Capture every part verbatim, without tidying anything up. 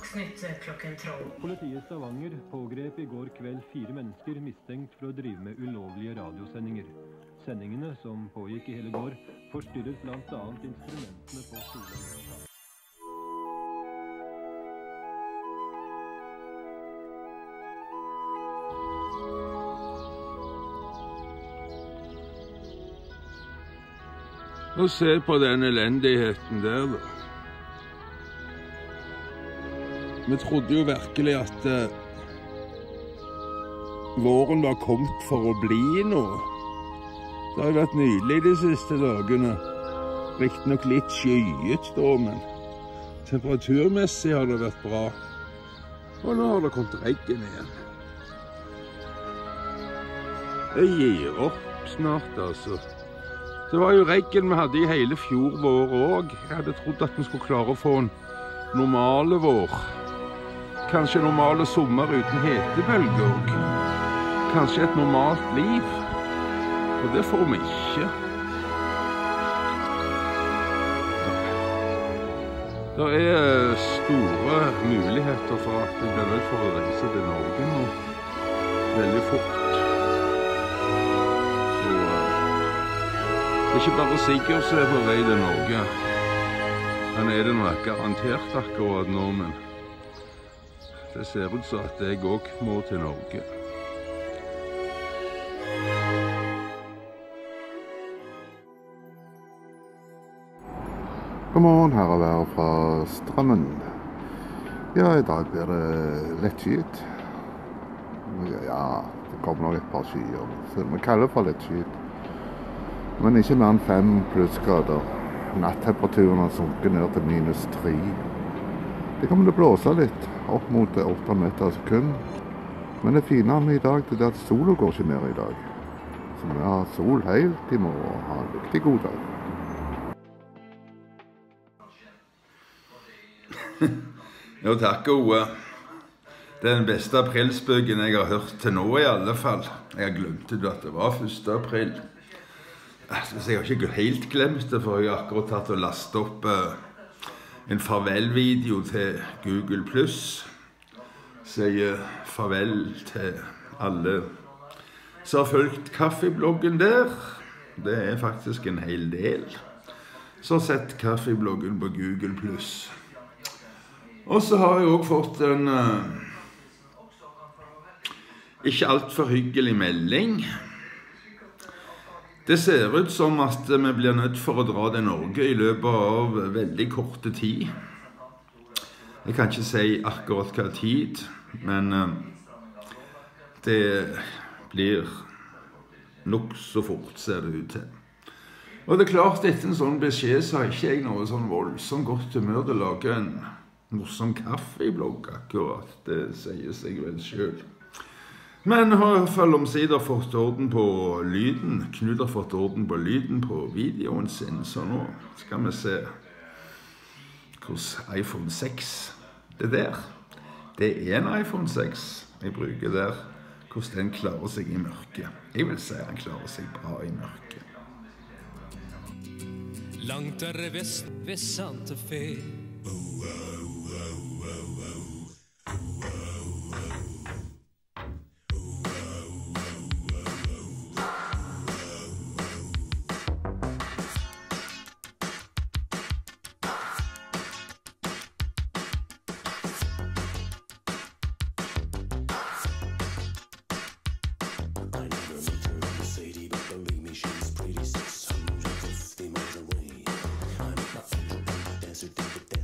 Dagsnytt klokken tolv. Politiet i Stavanger pågrep i går kveld fire mennesker mistenkt for å drive med ulovlige radiosendinger. Sendingene, som pågikk i hele går, forstyrret blant annet instrumentene på skolen. Og se på den elendigheten der, da. Vi trodde jo virkelig at uh, våren var kommet for å bli noe. Det har jo vært nydelig de siste dagene. Riktignok litt skyet da, men temperaturmessig har det vært bra. Og nå har det kommet regn igjen. Jeg gir opp snart, altså. Det var jo regn vi hadde i hele fjor vår også. Jeg hadde trodd at vi skulle klare å få en normale vår. Kanskje normale sommer uten hetebølge også. Kanskje et normalt liv. Og det får vi ikke. Det er store muligheter for at vi blir nødt for å reise til Norge nå. Veldig fort. Det er ikke bare Sigurd som er på vei til Norge. Han er det nok garantert akkurat nå, men det ser ut som at jeg også må til Norge. God morgen, her er været fra Strømmen. Ja, i dag blir det lettskyet. Ja, det kommer nok et par skyer, så vi kaller for lettskyet. Men ikke mer enn fem plussgrader. Nattemperaturen har sunket ned til minus tre. Det kommer til å blåse litt, opp mot åtte meter sekund. Men det fine med i dag det er at solen går ikke ned i dag. Så vi har sol helt i morgen og har en riktig god dag. Jo, takk, Ove. Det er den beste aprilspøken jeg har hørt til nå i alle fall. Jeg glemte at det var første april. Jeg har ikke helt glemt det, for jeg har akkurat tatt og lastet opp en farvel-video til Google Plus. Sier farvel til alle som har fulgt kaffebloggen der. Det er faktisk en hel del som har sett kaffebloggen på Google Plus. Og så har jeg også fått en uh, ikke alt for hyggelig melding. Det ser ut som at vi blir nødt for å dra til Norge i løpet av veldig korte tid. Jeg kan ikke si akkurat hva tid, men det blir nok så fort, ser det ut til. Og det er klart, etter en sånn beskjed så har ikke jeg noe sånn voldsomt godt humør til å lage en morsom kaffeblogg akkurat. Det sier seg vel selv. Men har i hvert fall omsider fått orden på lyden. Knut har fått orden på lyden på videoen sin, så nå skal vi se hvordan iPhone seks, det der, det er en iPhone seks jeg bruker der, hvordan den klarer seg i mørket. Jeg vil si den klarer seg bra i mørket. Langt der vest ved Santa Fe. Desert,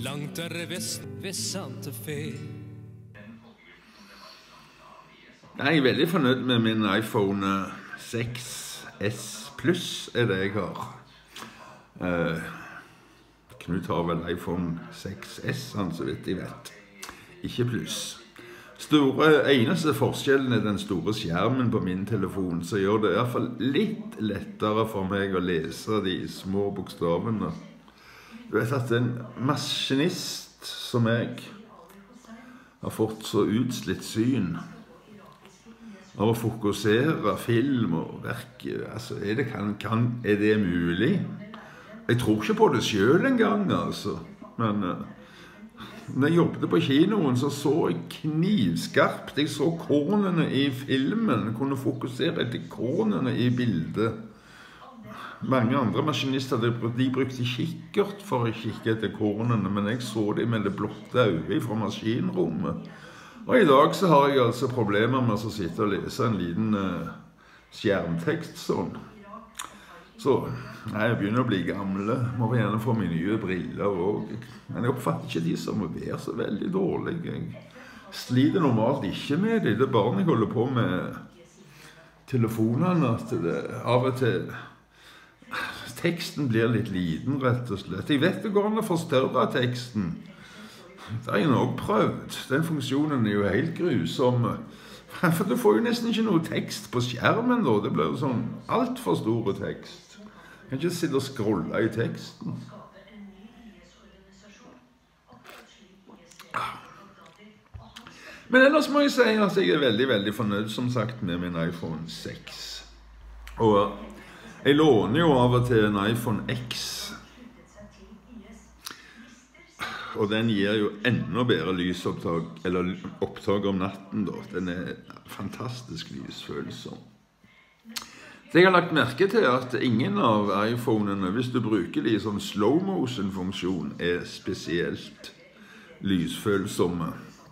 langt der vest ved Santa Fe. Jeg er veldig fornøyd med min iPhone seks S Plus, er det jeg har. Uh, Knut har vel iPhone seks S, han så vidt jeg vet. Ikke Plus. Store, eneste forskjellen er den store skjermen på min telefon, så gjør det i hvert fall litt lettere for meg å lese de små bokstavene. Du vet at en maskinist som jeg har fått så utslitt syn av å fokusere film og verk, altså er det, kan, kan, er det mulig? Jeg tror ikke på det selv en gang, altså, men uh, når jeg jobbet på kinoen så så jeg knivskarpt, jeg så kornene i filmen, jeg kunne fokusere etter kornene i bildet. Mange andre maskinister, de, de brukte kikkert for å kikke etter kornene, men jeg så dem med det blotte øyet fra maskinrommet. Og i dag så har jeg altså problemer med å sitte og lese en liten uh, skjermtekst sånn. Så, nei, jeg begynner å bli gamle, må gjerne få mine nye briller også. Men jeg oppfatter ikke de som må være så veldig dårlige. Jeg sliter normalt ikke med det, det er bare når jeg holder på med telefonene at det av og til teksten blir litt liten, rett og slett. Jeg vet det går an å forstørre teksten. Det har jeg nok prøvd. Den funksjonen er jo helt grusom. For du får jo nesten ikke noe tekst på skjermen da. Det blir jo sånn alt for store tekst. Jeg kan ikke sitte og scrolle i teksten. Men ellers må jeg si at jeg er veldig, veldig fornøyd, som sagt, med min iPhone seks. Og jeg låner jo av og til en iPhone X. Og den gir jo enda bedre lysopptak, eller opptak om natten da. Den er fantastisk lysfølsom. Det jeg har lagt merke til er at ingen av iPhonene, hvis du bruker de i sånn slow motion funksjon, er spesielt lysfølsomme.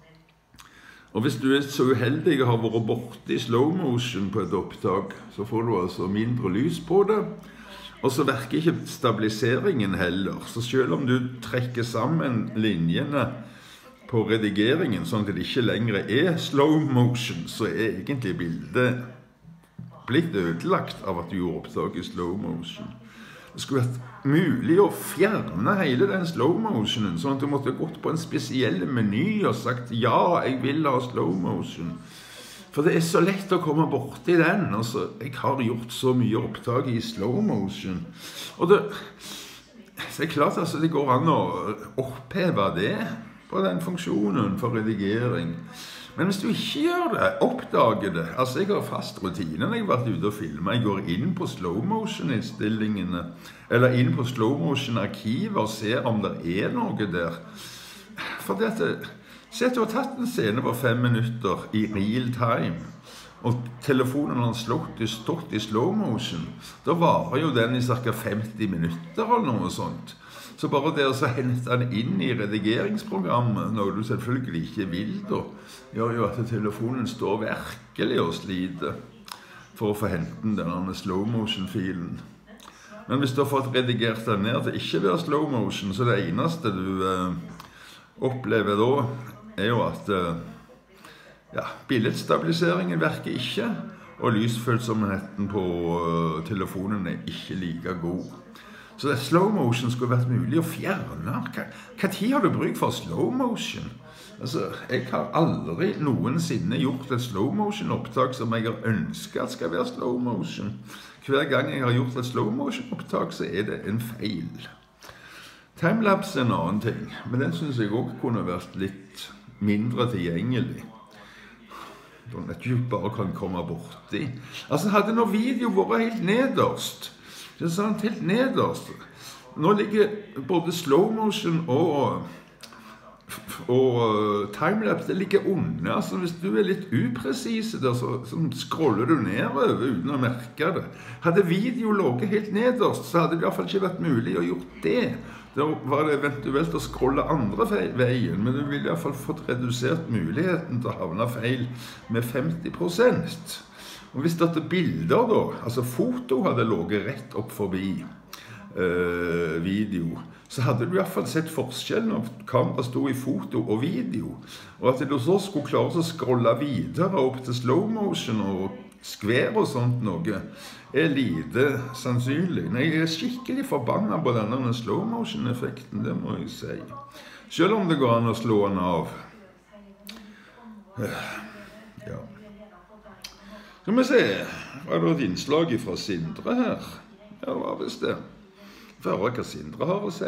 Og hvis du er så uheldig og har vært borte i slow motion på et opptak, så får du altså mindre lys på det. Og så virker ikke stabiliseringen heller. Så selv om du trekker sammen linjene på redigeringen, sånn at det ikke lenger er slow motion, så er egentlig bildet blitt ødelagt av at du gjorde opptak i slow motion. Det skulle vært mulig å fjerne hele den slow motionen, sånn at du måtte gått på en spesiell meny og sagt ja, jeg vil ha slow motion. For det er så lett å komme bort i den. Altså, jeg har gjort så mye opptak i slow motion. Og det, det er klart altså, det går an å oppheve det på den funksjonen for redigering. Men hvis du ikke gjør det, oppdager det. Altså, jeg har fast rutine når jeg har vært ute og filmet. Jeg går inn på slow motion-innstillingene, eller inn på slow motion-arkivet og ser om det er noe der. For det at det, se at du har tatt en scene på fem minutter i real time, og telefonen har stått i, stått i slow motion, da varer jo den i cirka femti minutter eller noe sånt. Så bare det å hente den inn i redigeringsprogrammet, når du selvfølgelig ikke vil da, gjør jo at telefonen står virkelig og sliter for å få hente denne slow motion-filen. Men hvis du har fått redigert den ned til ikke være slow motion, så det eneste du eh, opplever da, er jo at ja, billedstabiliseringen virker ikke, og lysfølsomheten på uh, telefonen er ikke like god. Så det slow motion skulle vært mulig å fjerne. Hva, hva tid har du bruk for slow motion? Altså, jeg har aldri noensinne gjort et slow motion opptak som jeg har ønsket at skal være slow motion. Hver gang jeg har gjort et slow motion opptak, så er det en feil. Timelapse er en annen ting, men den synes jeg også kunne vært litt mindre tilgjengelig. Sånn at du bare kan komme bort i. Altså, hadde nå video vært helt nederst. Det er sant, helt nederst. Nå ligger både slow motion og, og uh, timelapse, det ligger under. Altså, hvis du er litt upresise der, så, så scroller du nedover uten å merke det. Hadde video ligget helt nederst, så hadde det i hvert fall ikke vært mulig å gjøre det. Da var det eventuelt å scrolle andre veien, men du ville i hvert fall fått redusert muligheten til å havne feil med femti prosent. Og hvis dette bilder da, altså foto hadde ligget rett opp forbi, eh, video, så hadde du i hvert fall sett forskjellen når kameraet stod i foto og video. Og at du så skulle klare å scrolle videre opp til slow motion og skvær og sånt noe, er lite sannsynlig. Nei, jeg er skikkelig forbannet på denne slow motion-effekten, det må jeg si. Selv om det går an å slå den av. Ja. Skal vi se, var det et innslag fra Sindre her? Ja, det var visst det. For hva Sindre har å si.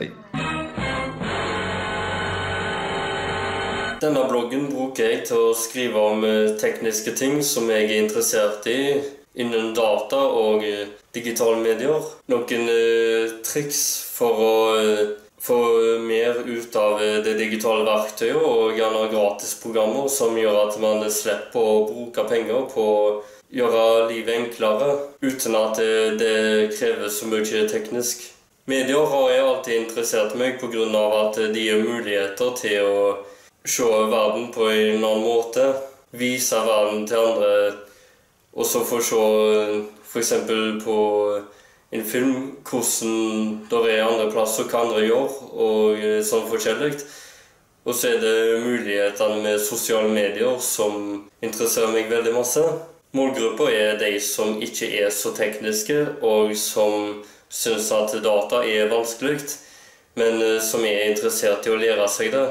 Denne bloggen bruker jeg til å skrive om tekniske ting som jeg er interessert i innen data og digitale medier. Noen uh, triks for å uh, få mer ut av det digitale verktøyet og gjerne gratisprogrammer som gjør at man slipper å bruke penger på å gjøre livet enklere uten at det, det krever så mye teknisk. Medier har jeg alltid interessert meg på grunn av at de gir muligheter til å se verden på en annen måte, vise verden til andre, og så få se for eksempel på en film hvordan det er andre plasser hva andre gjør, og sånn forskjellig. Og så er det mulighetene med sosiale medier som interesserer meg veldig masse. Målgrupper er de som ikke er så tekniske, og som synes at data er vanskelig, men som er interessert i å lære seg det.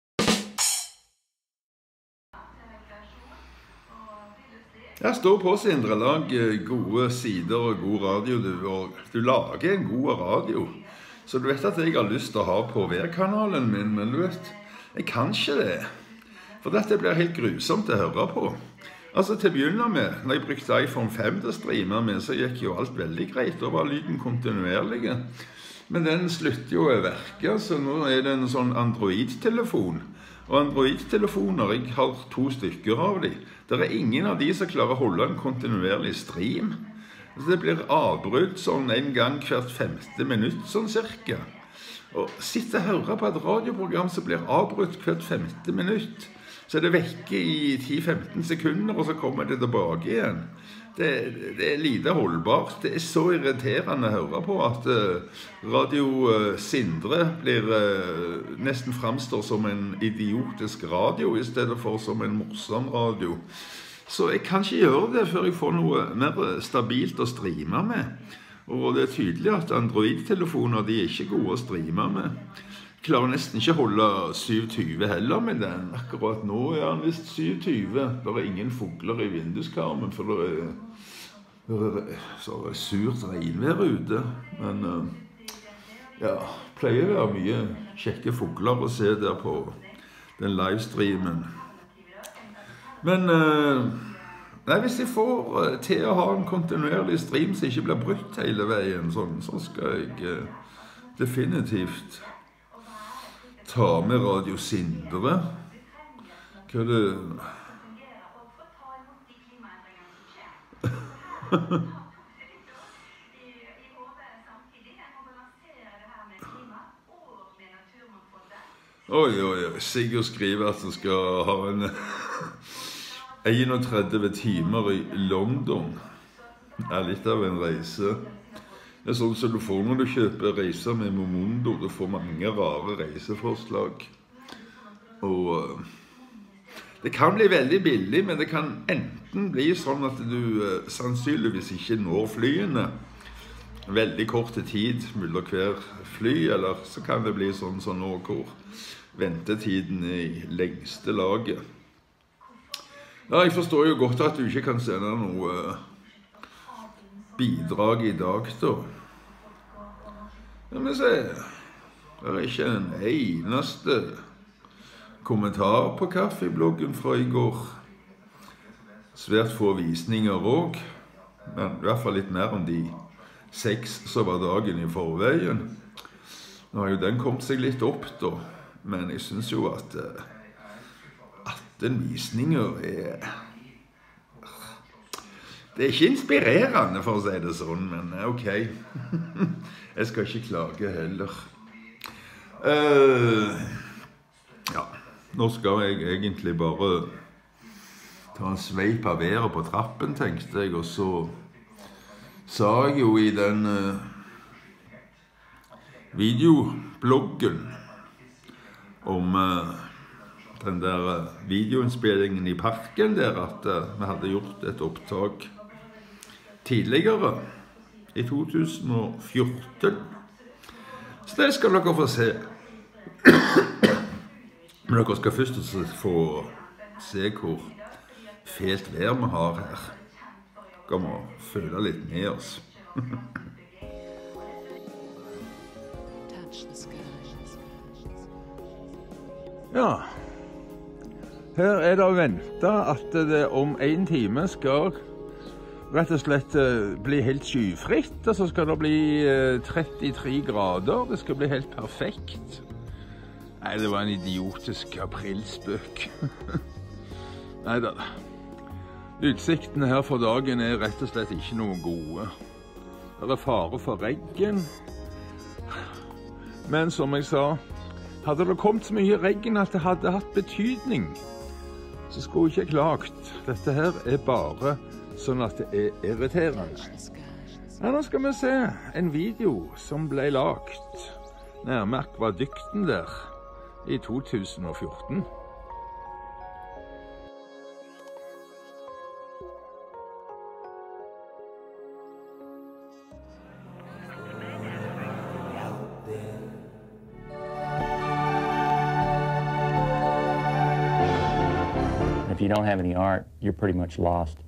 Jeg står på, Sindre, lag gode sider og god radio. Du, og du lager en god radio. Så du vet at jeg har lyst til å ha på V-kanalen min, men du vet, jeg kan ikke det. For dette blir helt grusomt å høre på. Altså til å begynne med, når jeg brukte iPhone fem til å streame med, så gikk jo alt veldig greit. Da var lyden kontinuerlig. Men den slutter jo å verke, så nå er det en sånn Android-telefon. Og Android-telefoner, jeg har to stykker av dem. Det er ingen av de som klarer å holde en kontinuerlig stream. Det blir avbrudd sånn en gang hvert femte minutt, sånn cirka. Og sitte og høre på et radioprogram som blir avbrudd hvert femte minutt, så er det vekke i ti til femten sekunder, og så kommer det tilbake igjen. Det, det er lite holdbart. Det er så irriterende å høre på at uh, Radio uh, Sindre blir uh, nesten fremstår som en idiotisk radio i stedet for som en morsom radio. Så jeg kan ikke gjøre det før jeg får noe mer stabilt å streame med. Og det er tydelig at Android-telefoner de er ikke gode å streame med. Jeg klarer nesten ikke å holde syv tyve heller med den. Akkurat nå er den visst syv tyve. Det er ingen fugler i vinduskarmen, for det er, det er så surt regnvær ute. Men ja, pleier å være mye kjekke fugler å se der på den livestreamen. Men nei, hvis jeg får til å ha en kontinuerlig stream som ikke blir brutt hele veien, sånn, så skal jeg definitivt ta med Radio Sindre. Hva er det? Oi, oi, oi. Sigurd skriver at han skal ha en enogtredve timer i London. Det er litt av en reise. Det er sånn som du får når du kjøper reiser med Momondo. Du får mange rare reiseforslag. Og uh, det kan bli veldig billig, men det kan enten bli sånn at du uh, sannsynligvis ikke når flyene veldig kort tid mellom hver fly, eller så kan det bli sånn som nå hvor ventetiden er i lengste laget. Ja, jeg forstår jo godt at du ikke kan sende noe uh, bidrag i dag, da. Ja, men se, det er ikke en eneste kommentar på kaffebloggen fra i går. Svært få visninger også, men i hvert fall litt mer enn de seks som var dagen i forveien. Nå har jo den kommet seg litt opp, da, men jeg synes jo at atten visninger er... Det er ikke inspirerende, for å si det sånn, men ok. Jeg skal ikke klage heller. Uh, ja, nå skal jeg egentlig bare ta en sveip av været på trappen, tenkte jeg, og så sa jeg jo i den uh, videobloggen om uh, den der videoinnspillingen i parken der, at uh, vi hadde gjort et opptak tidligere, i to tusen og fjorten. Så det skal dere få se. Men dere skal først få se hvor fælt vær vi har her. Dere må føle litt med oss. Ja, her er det å vente at det om en time skal rett og slett bli helt skyfritt, og så skal det bli trettitre grader, det skal bli helt perfekt. Nei, det var en idiotisk aprilspøk. Neida, utsiktene her for dagen er rett og slett ikke noe gode. Det er fare for regn, men som jeg sa, hadde det kommet så mye regn at det hadde hatt betydning, så skulle jeg ikke klagt. Dette her er bare sånn at det er irriterende. Ja, nå skal vi se en video som ble lagt nærme akvadukten der i to tusen og fjorten. If you don't have any art, you're pretty much lost.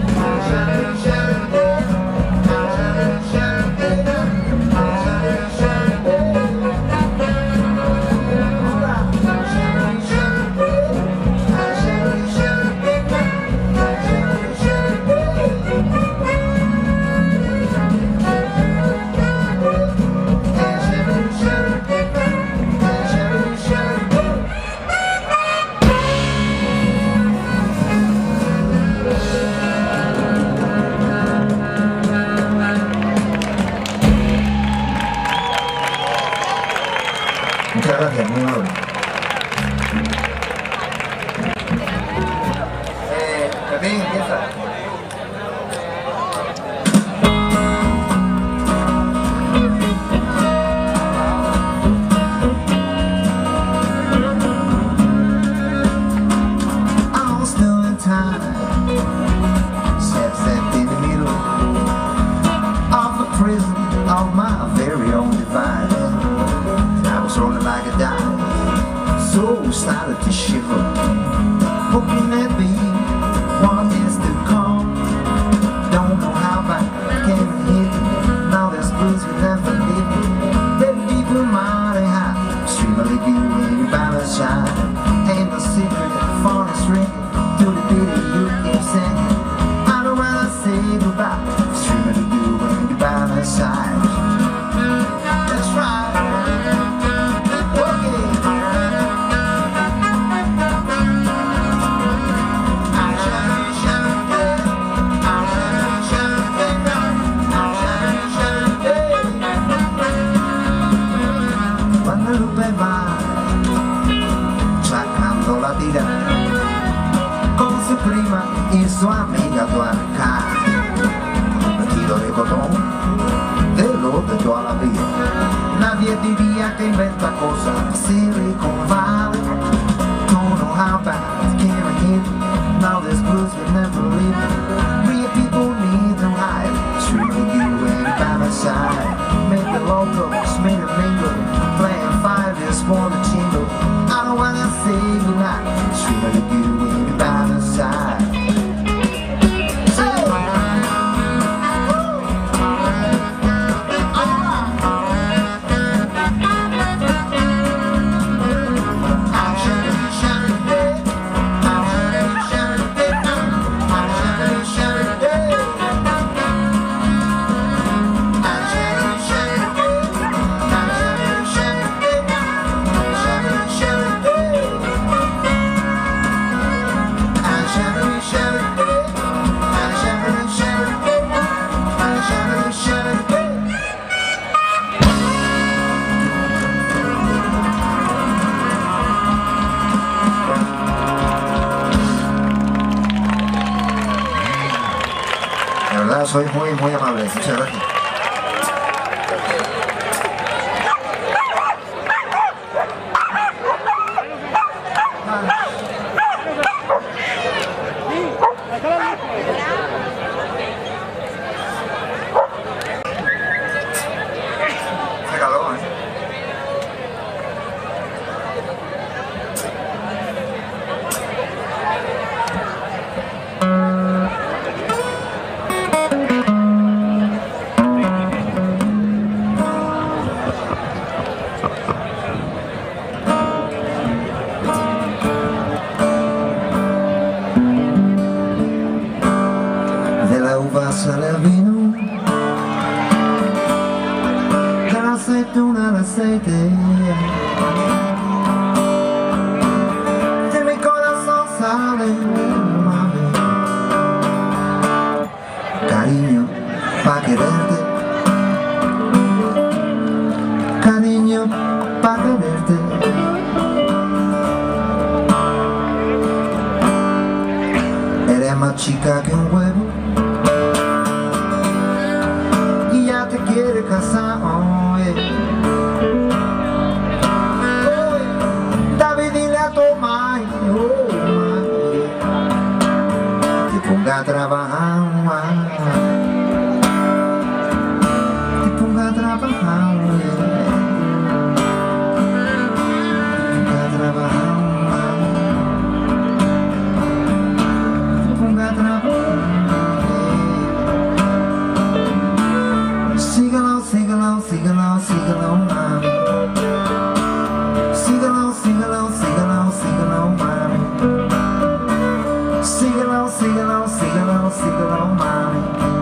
Shine, shine, shine, shine, shine, shine, shine, shine, shine, shine, shine, Muchas gracias, muy amable. Eh, Pepín, empieza. Started to shiver, hoping that be one is to come. Don't know how back can hit. Now there's blues we never live. Let people mighty high, extremely good when you by my side. Ain't no secret, phone is ringing to the beat you keep singing. I don't wanna say goodbye, extremely good when you by my side. That's right. Con su prima y su amiga Tuarca, vestido de cotón, de lo de toda la vida. Nadie diría que inventa cosas, Silicon Valley. Don't know how bad can I hit. Now there's blues we never leave. Real people need to hide. Streaming you ain't by my side. Make the locals, make a mingle. Playing five years for the jingle. I don't wanna say goodnight. Streaming you ain't by my side. Soy muy, muy amable. Muchas gracias. Sale el vino, de la aceituna al aceite, de mi corazón sale mami, cariño pa' quererte, cariño pa' quererte. Eres más chica que un huevo, te quiere casar, oh, yeah. Oh, yeah. David, dile a tu mãe, oh, mãe, te ponga a trabajar, te ponga a trabajar, yeah. Te ponga a trabajar, te ponga a trabajar. Sing along, sing along, sing along, sing along, mommy. Sing along, sing along, sing along, sing along, mommy. Sing along, sing along, sing along, sing along, mommy.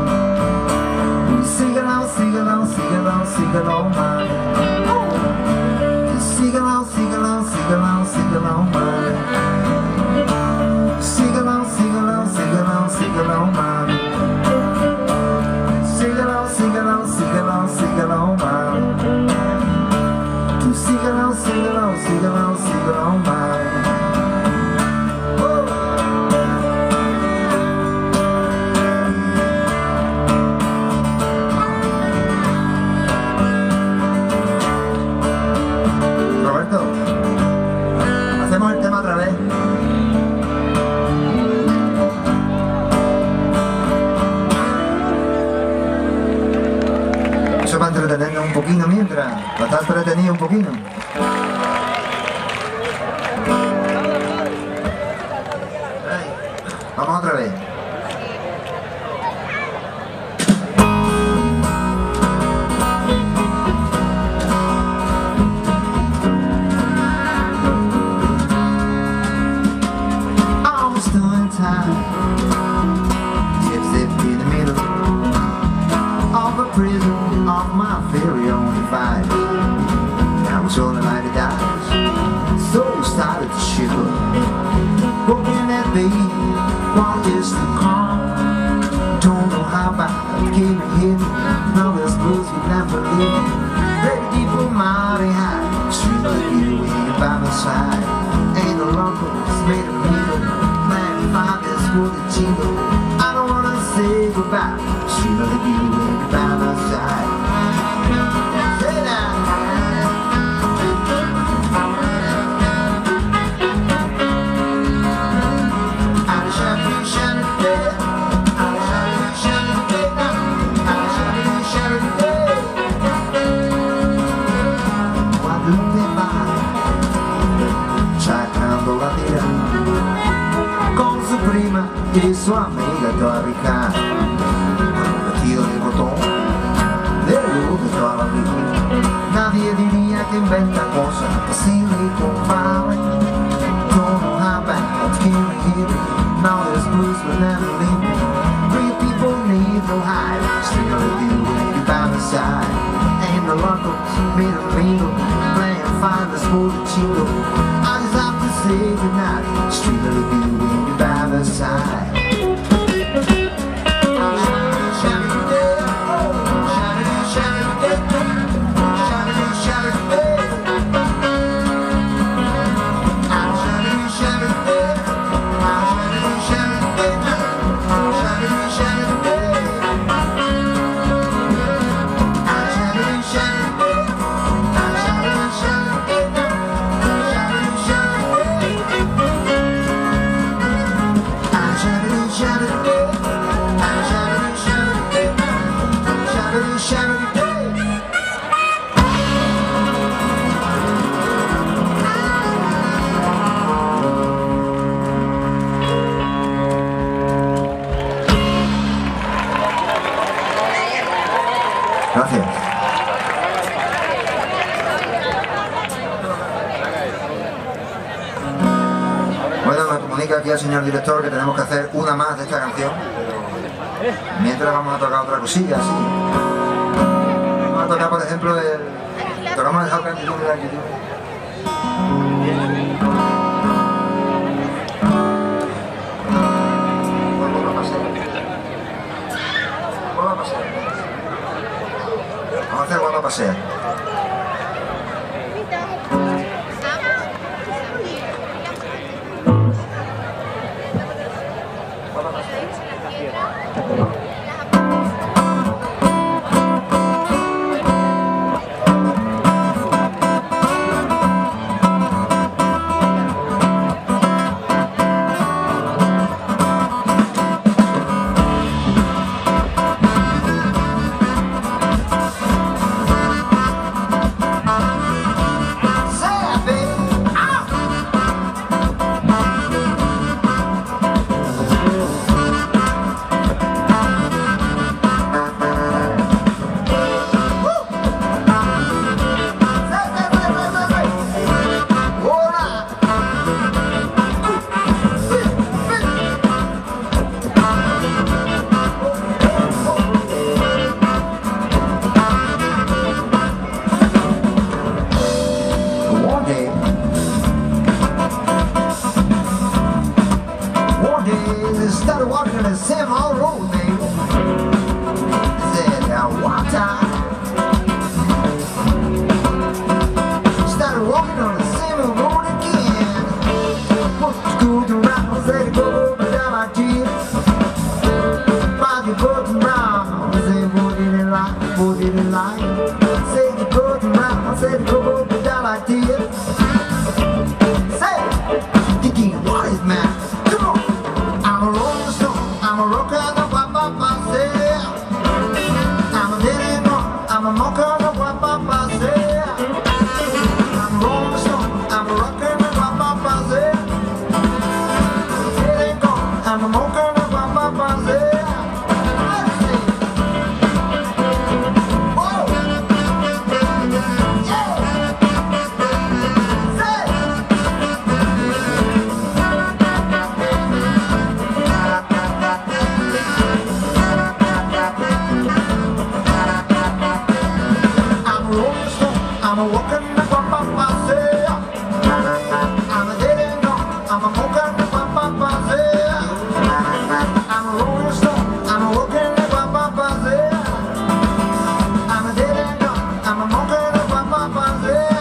Sing along, sing along, sing along, sing along, mommy. Sing along, sing along, sing along, sing along, mommy. Sing along, sing along, sing along, sing along, mommy. Sing along, sing along, sing along, sing along, mommy. To sing along, sing along. para entretenernos un poquito mientras, para estar entretenido un poquito. Vamos otra vez. E sua amiga Dorica, vestido de botón, de luz de toda la vida. Nadie diría que inventa cosas así compadre. Don't know how bad it's getting hit. Now there's blues but never leave me. Real people need no hide. Still they do when you by the side. Ain't the locals, middle finger, playing fine the sport of Chico. I just have to say goodnight. Still they do when you by the side. Gracias. Bueno, me comunica aquí al señor director que tenemos que hacer una más de esta canción. Mientras vamos a tocar otra cosilla, así. Vamos a tocar, por ejemplo, el... Tocamos el How Can You Do Me Like You Do. Vamos a hacer Guapa Pasea. walking and guapa pasea. I'm a rolling stone, I'm a rockin' and guapa pasea. It ain't gone, I'm a mokin' and guapa pasea. I'm a walking the guapa pasea. I'm a dead and gone. I'm a walking the guapa pasea. I'm a rolling stone. I'm a walking the guapa pasea. I'm a dead and gone. I'm a walking the guapa pasea.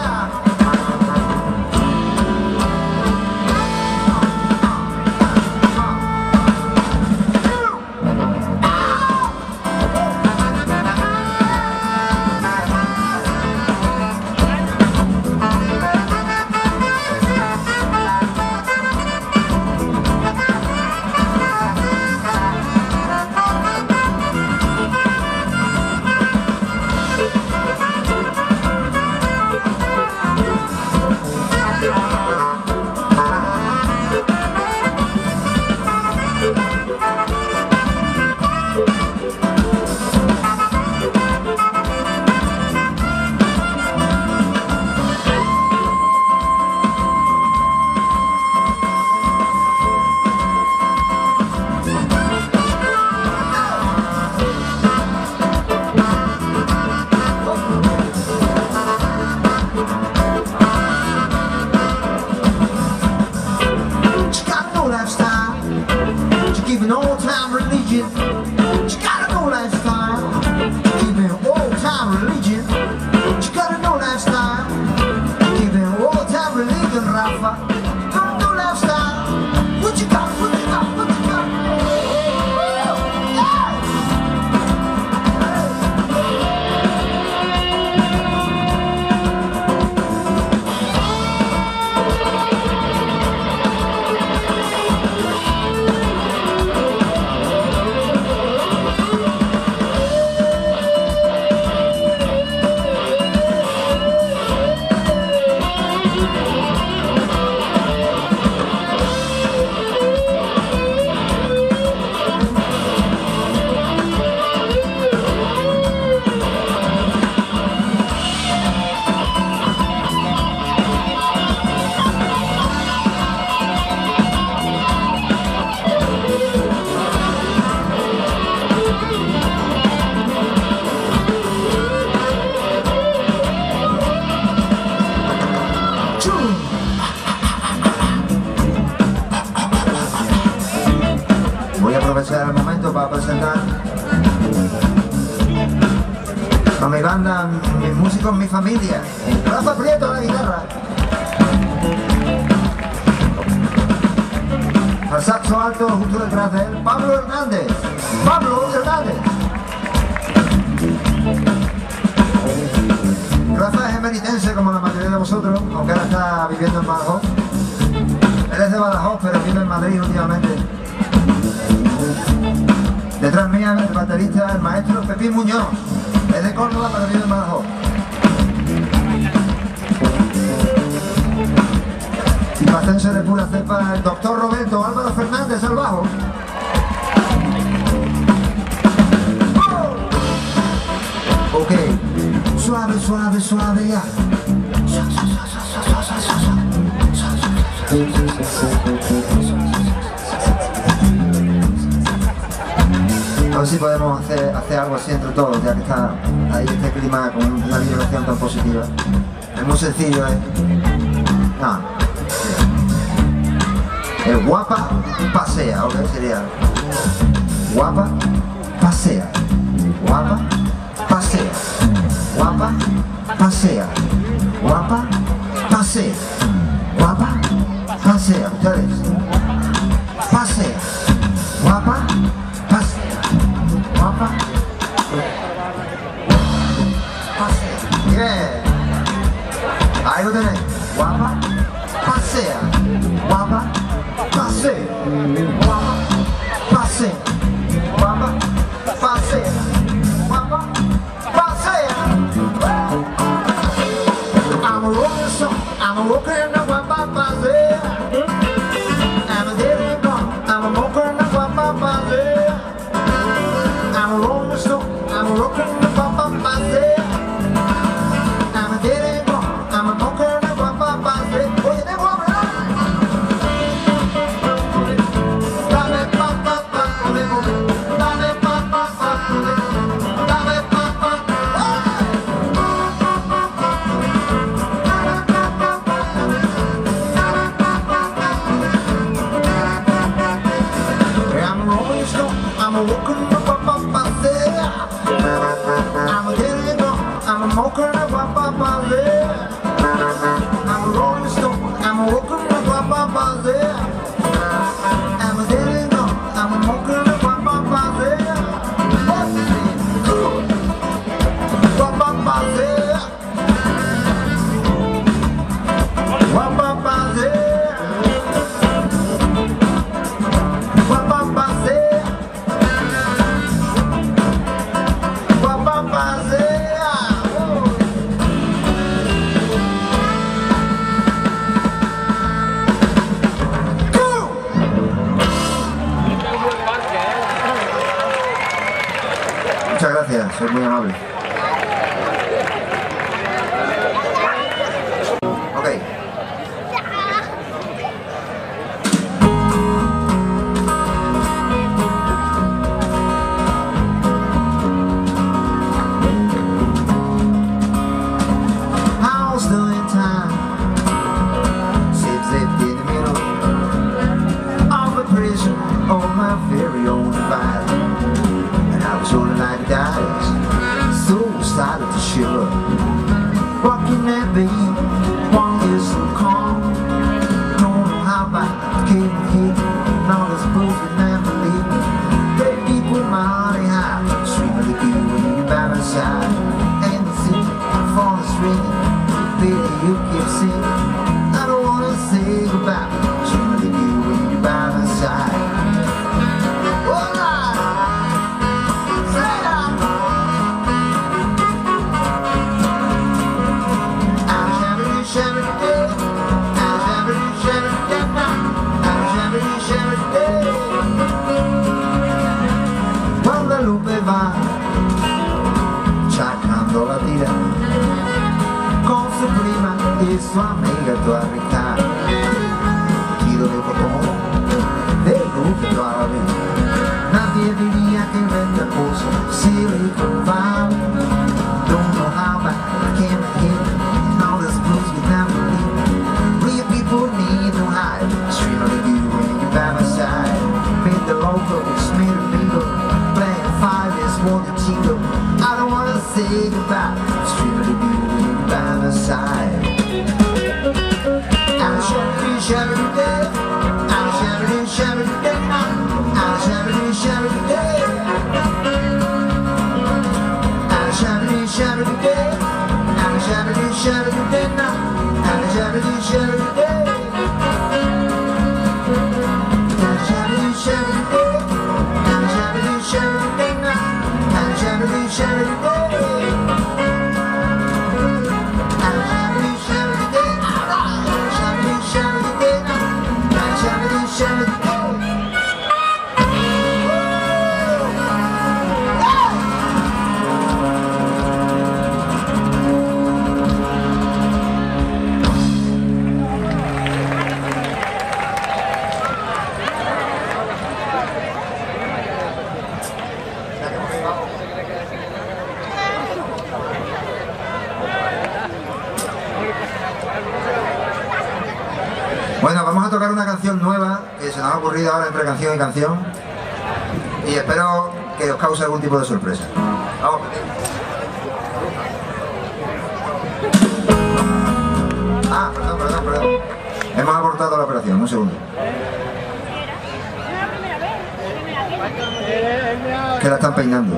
Voy a aprovechar el momento para presentar a mi banda, mis músicos, mi familia. Rafa Prieto a la guitarra, al saxo alto justo detrás de él, Pablo Hernández. Pablo Hernández. Rafa es emeritense como la mayoría de vosotros, aunque ahora está viviendo en Badajoz. Él es de Badajoz, pero vive en Madrid últimamente. Detrás mía el baterista, el maestro Pepín Muñoz. Es de Córdoba, pero vive en Badajoz. Y pacense de pura cepa, el doctor Roberto Álvaro Fernández al bajo. ¡Oh! Ok, suave, suave, suave ya. A ver si podemos hacer, hacer algo así entre todos, ya que está ahí este clima con una vibración tan positiva. Es muy sencillo, ¿eh? No. El guapa pasea, ¿ok? Sería guapa pasea, guapa pasea, guapa pasea, guapa pasea, guapa pasea, ustedes, pasea, guapa pasea. Guapa, pasea, yeah. Ahí lo tenéis. Guapa, pasea. Guapa, pasea. Guapa, pasea. Guapa, pasea. Guapa, pasea. walking up my papa's there. I'm a dead gone. I'm a walking up my papa's there. I'm a rolling stone. I'm a walking up my papa's there. I'm a dead gone. I'm a walking up my papa's there. Oye, tengo hambre, ¿no? Dame pa pa pa, come come. Dame pa pa pa, come come. Dame pa pa pa. I'm a rolling stone. I'm a walking up my papa's there. I'm a dead gone. I'm a walking up my papa's there. I'm a rolling stone. I'm a walking up my papa's there. I'm a dead gone. I'm a walking up my papa's there. Papa's there. Papa's there. Papa's there. Papa's there. Muchas gracias, soy muy amable. Ok. I'll still in time. Zip zip in the middle of a prison on my very own fire. And I was holding like a dice, so started to shiver. Walking that beam, one is so calm. Don't know how I came here, and all this booze would never leave me. Great people, my heart high, stream of the view when you're by my side. And the city, fall is ringing, baby, you keep singing. I don't wanna say goodbye, stream of the view when you're by my side. Guadalupe va sacando la tira con su prima y su amiga toda rica. Tiro de botón de luz toda la vida. Nadie diría que vende pozo Silicon Valley. Don't know how but I can't hit and all this blues you never leave. Real people need no hide. Stream of the view when you're by my side. Meet the locals, meet the people. Five is one to tingle. I don't wanna say goodbye. Stream of the view when you're by my side. I'm a shabby shabby day. I'm a shabby shabby day. I'm a shabby shabby day. I'm a shabby shabby day. I'm a shabby shabby day. I'm a shabby shabby day. I'm a shabby shabby day. I'm a shabby shabby day. Shabby, shabby day. I'm shabby, shabby day. Shabby, shabby day. I'm shabby, shabby day. Bueno, vamos a tocar una canción nueva que se nos ha ocurrido ahora entre canción y canción y espero que os cause algún tipo de sorpresa. Vamos. Ah, perdón, perdón, perdón. Hemos abortado la operación, un segundo. Que la están peinando.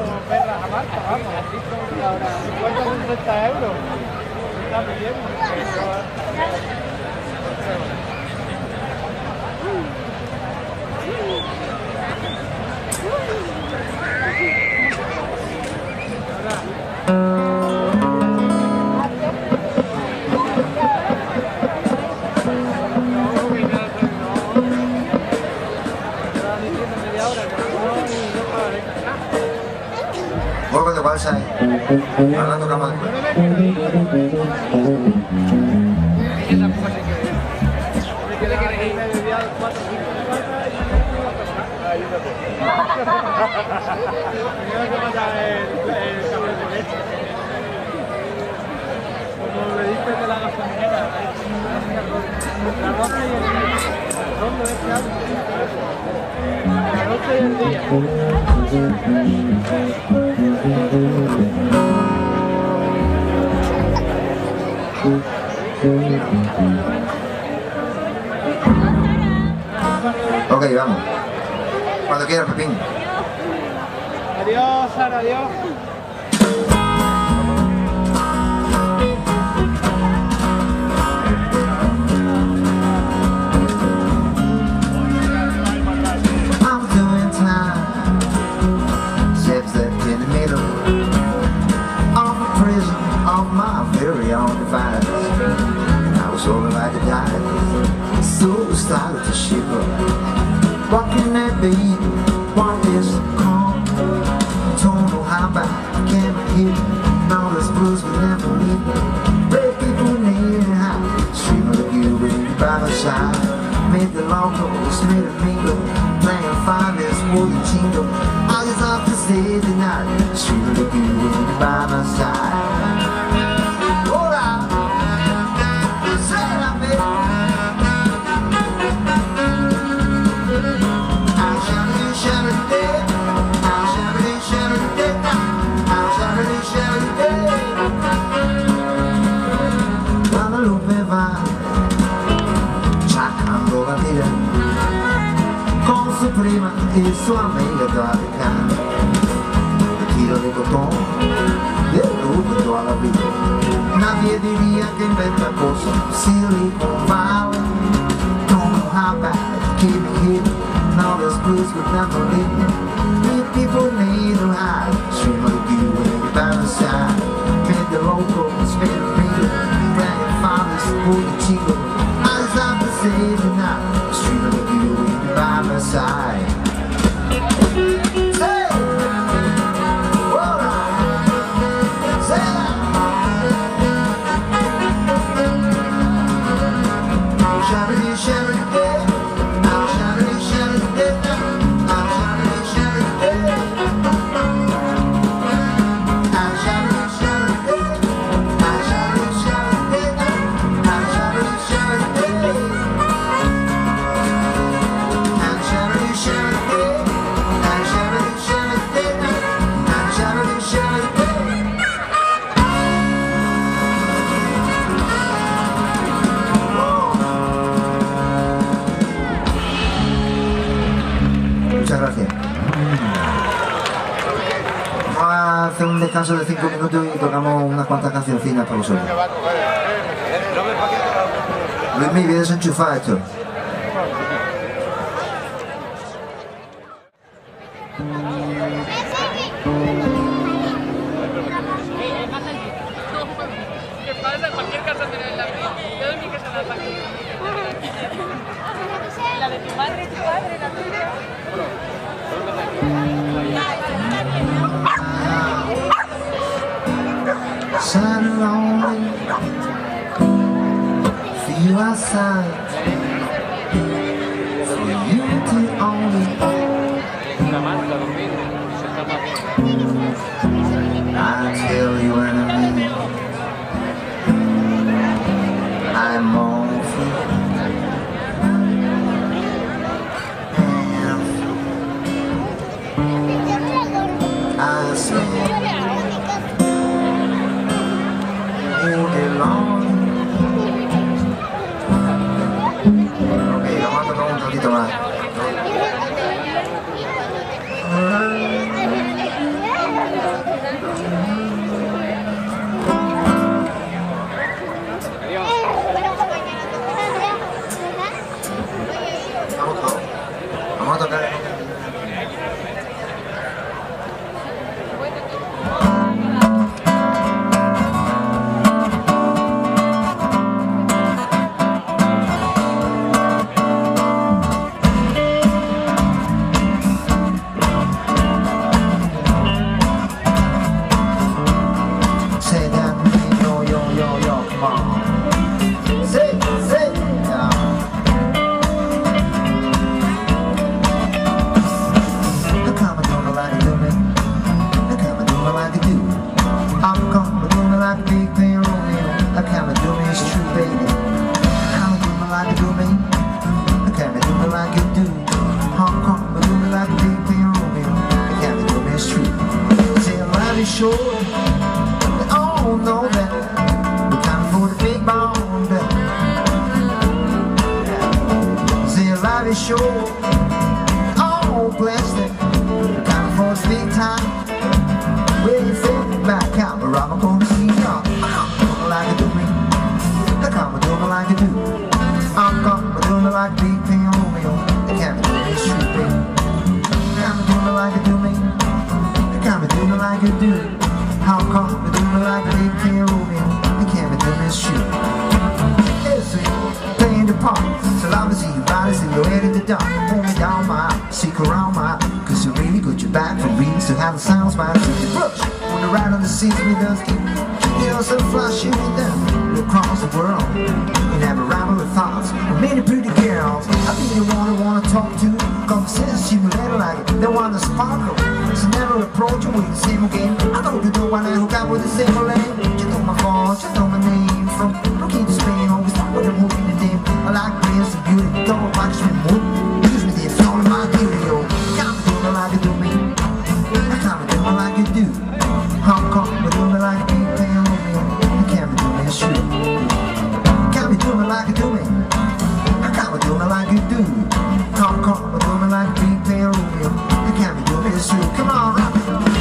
balsa ahí. Ahora la tocamos después. Como le diste de la gasolinera, la ropa y el fondo de este álbum, la noche y el día. Ok, vamos. Cuando quieras, Pepín. Adiós, Sara, adiós. I'm doing time. Steps that in the middle of a prison of my very own device. And I was all like to die. So started to shiver. What can that be? What is calm? Don't know how bad I can't hit. Now this blues will never leave me. Break people need it high. Stream of you with me by my side. Made the locals, made a mingle. Playing fine, this wooden jingle. I just have to stay the night. Stream of you with me by my side. Alright, say that, baby. Con su prima e sua amiga Davica, el tiro de cotón del rubio a la vida. Nadie diría que inventa cosas silly, violent. Don't know how bad keep me hidden. Now this blues would never leave me. Meet people need to hide. Stream of you and by my side. Made the locals, made a meal. Playing fathers, holy chico. I just have to say tonight. Stream of you and by my side. Say, alright, say that. Shabby, shabby, day. I'm shabby, shabby, day. I'm shabby, shabby, day. I'm shabby, shabby, day. I'm shabby, shabby, day. I'm shabby, shabby, day. I'm shabby, shabby, day. I'm shabby, shabby, day. I'm shabby, shabby, day. Muchas gracias. Vamos a hacer un descanso de cinco minutos y tocamos unas cuantas cancioncinas para vosotros. Luis, me voy a desenchufar esto. ¿Qué pasa? Cualquier casa tiene la mía. Yo de mi casa la pagué. La de tu madre, tu padre, la tuya. Sad and lonely, for you outside, for you the only. I tell you when I'm in, I'm all free. And I say, all day long. Ok, vamos a tocar un ratito más. Vamos todos. Vamos a tocar. the show. Oh, blessed it, coming for the big time. Where you fit back out, but I'm gonna see y'all. I'm coming like I do me. I come do me like I do. I'm coming do me like Big Pin Romeo. They can't do me street, baby. Come do me like I do me. They can't do me like I do. How come do me like Big Pin Romeo? They can't do me street. Playing the part, so love to see you body, see you head in the dark. Pull me down my, seek around my, cause you really got your back from beats to have the sounds by the brush. On the ride on the seas with dusty, you know, so flashy with them. Look across the world, you never ramble with thoughts. With many pretty girls, I be the one I wanna talk to. Conversation stimulator like it, they wanna sparkle. So never approach you with the same game. I know you don't wanna hook up with the same lane. You know my fault, you know my name. From looking to Spain, always start with a movie in the day. I like grace and beauty, don't watch me move. Use me there, it's all in my video. Can't do me like you do me. I can't do me like you do. Hong Kong, but do me like Big Pin Romeo. You can't do me, it's true. Can't be do me like you do me. I can't do me like you do. Hong Kong, but do me like Big Pin Romeo. You can't be do me, it's true. Come on, rock it.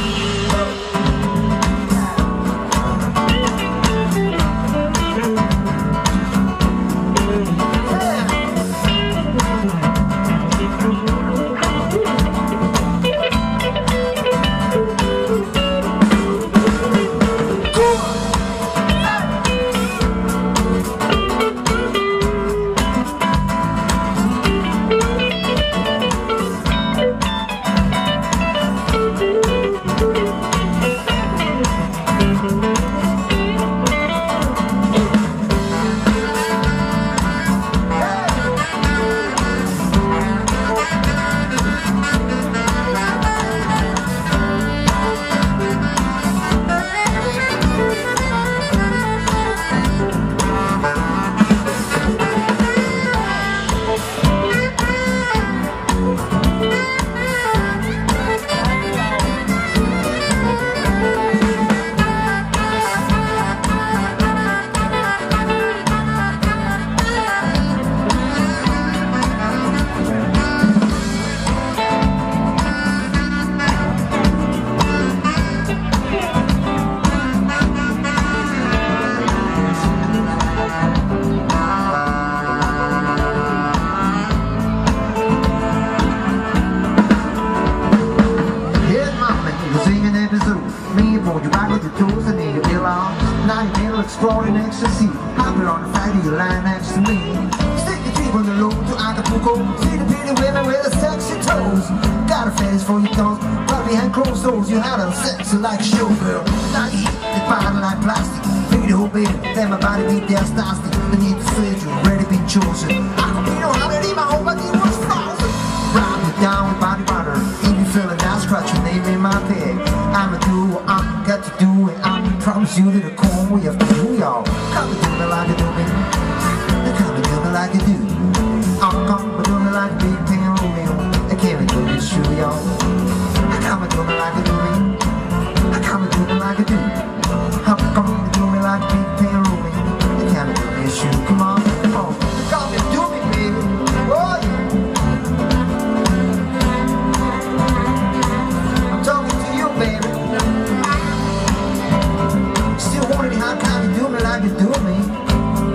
Exploring ecstasy, hopping on the Friday line next to me. Stick your trip on the road to Acapulco. See the pretty women with the sexy toes. Got a face for your toes, but behind closed doors you had a sexy like a showgirl. Now you eat the body like plastic. Pretty whole baby, then my body beat their nasty. Beneath the fridge, you already been chosen. I don't know how to leave my whole body was frozen. Ride me down with body butter. If you feeling that scratch your name in my bed. I'ma do what I got to do, and I promise you that the corn we have to do, y'all. Come and do me like you do me. Come and do me like you do. I'm come and do me like Big Pin Romeo. I can't do this true, y'all. Come and do me like you do me. Come and do me like you do. Come and do me like Big Pin Romeo. I can't do this true. Come on, come on. Come and do me, baby. Oh yeah. I'm talking to you, baby. Still wondering how can you do me like you do me?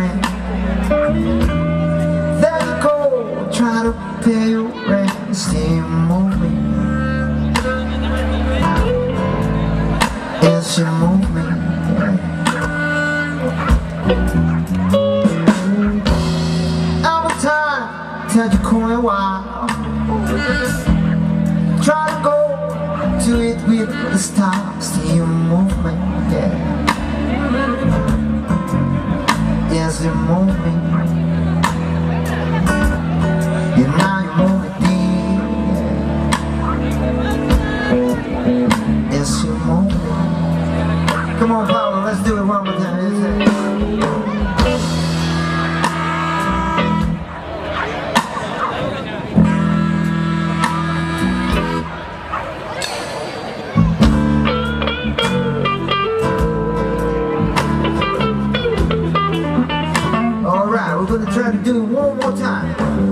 rent. There you go, try to pay your rent, still moving. Yes, you're moving. Every time, tell you coin wild. Try to go to it with the stars, still moving, yeah. Yes, you're moving. Yeah, now you're moving deep. Yes, you're moving. Come on, Pablo, let's do it one more time. Alright, we're gonna try to do it one more time.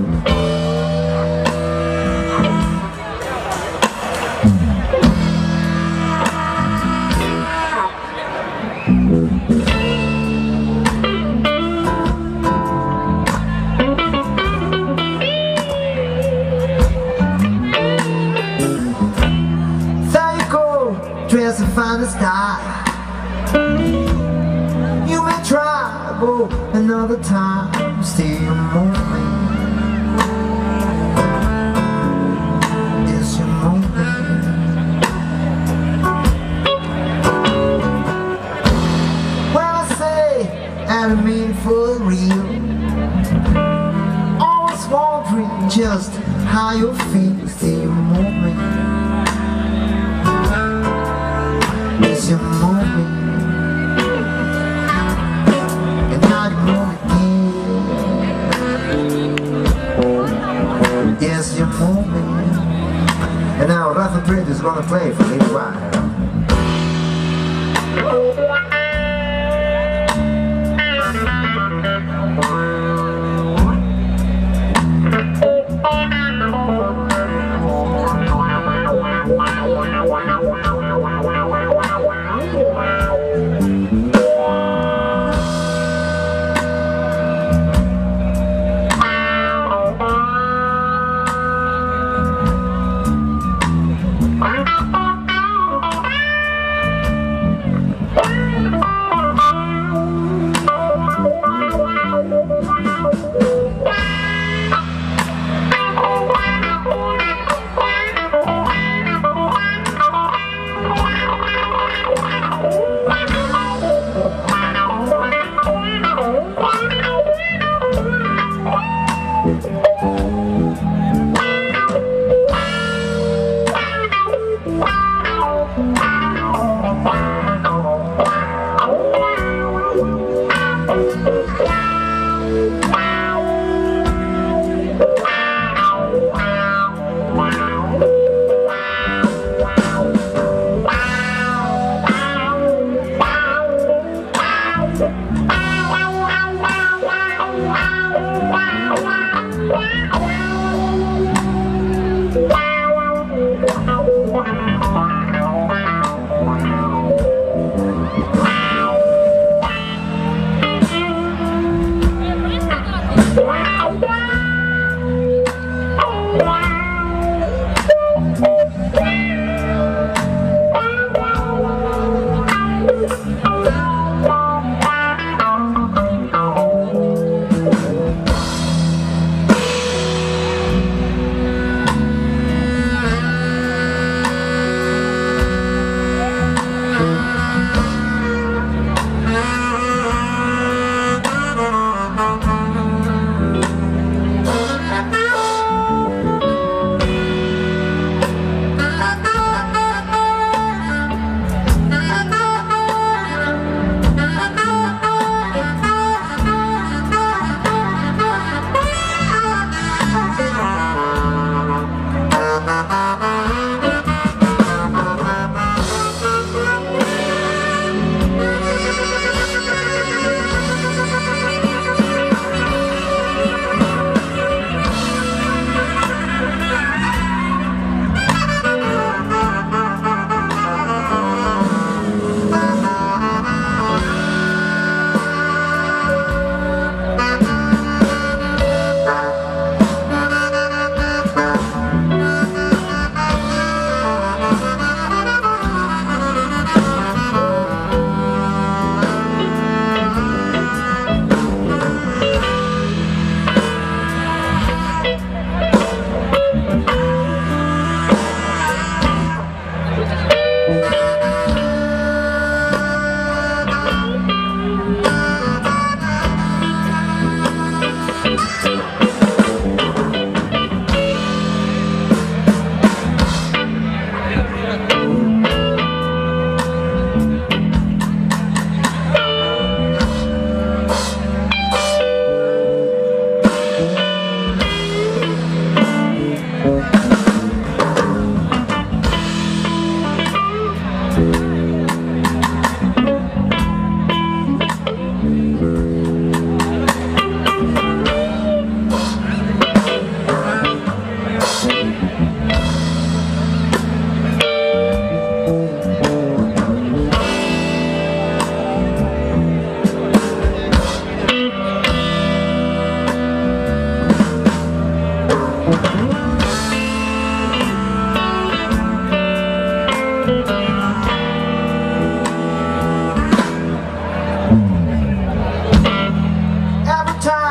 Dress and find a style. You may try, go another time, still moving. Yes, you're moving. Well, I say, I mean for real. Always wondering just how you feel, still moving. Yes, you're moving. And now you're moving. Yes, you're moving. And now Rafa Prince is gonna play for a little while.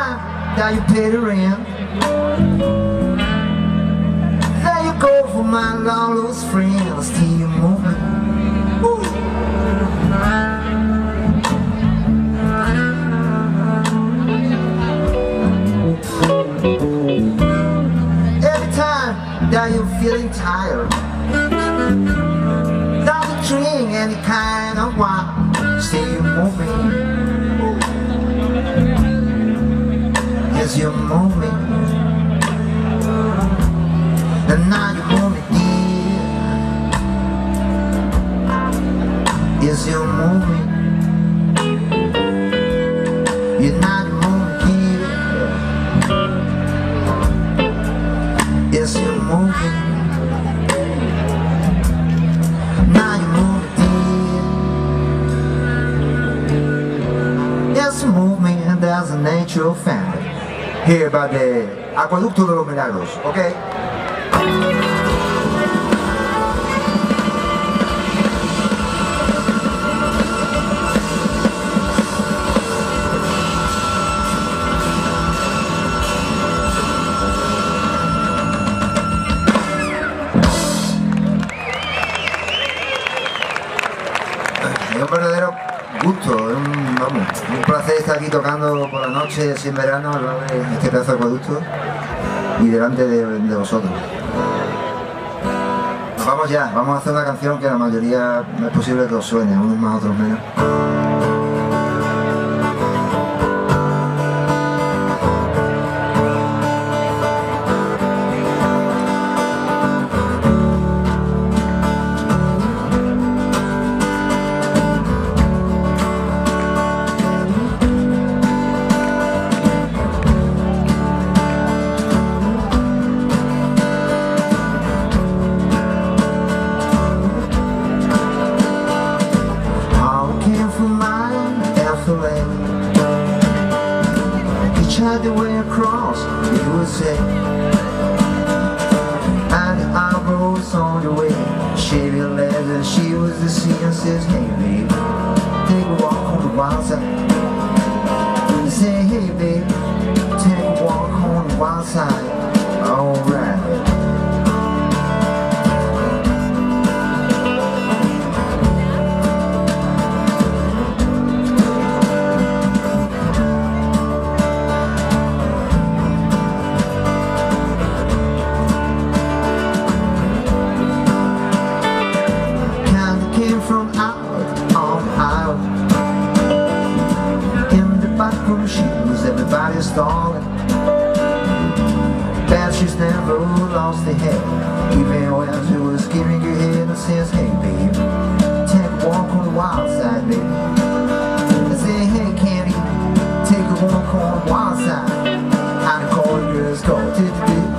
time that you pay the rent, there you go for my long lost friends. Still you moving. Every time that you're feeling tired, that you drink any kind of wine, still you moving. Yes, you're moving. And now you're moving, dear. Yes, you're moving. You're not moving, dear. Yes, you're moving. Now you're moving, dear. Yes, moving, and there's a natural family. Here by the Acueducto de los Milagros, okay? Es un verdadero gusto, es un, vamos, un placer estar aquí tocando por la noche, así en verano, al lado de este pedazo de acueducto y delante de, de vosotros. Nos vamos ya, vamos a hacer una canción que la mayoría no es posible que os suene, unos más, otros menos. Each other way across the U S A, and the eyebrows on the way, shaving leather, she was the sea and says, hey babe, take a walk on the wild side. And say, hey babe, take a walk on the wild side. Alright. From out on the aisle, in the bathroom shoes, everybody's stalling. Bad she's never lost her head, even when she was giving her head and says, hey babe, take a walk on the wild side, baby. I say, hey Candy, take a walk on the wild side. And the call the girls go to the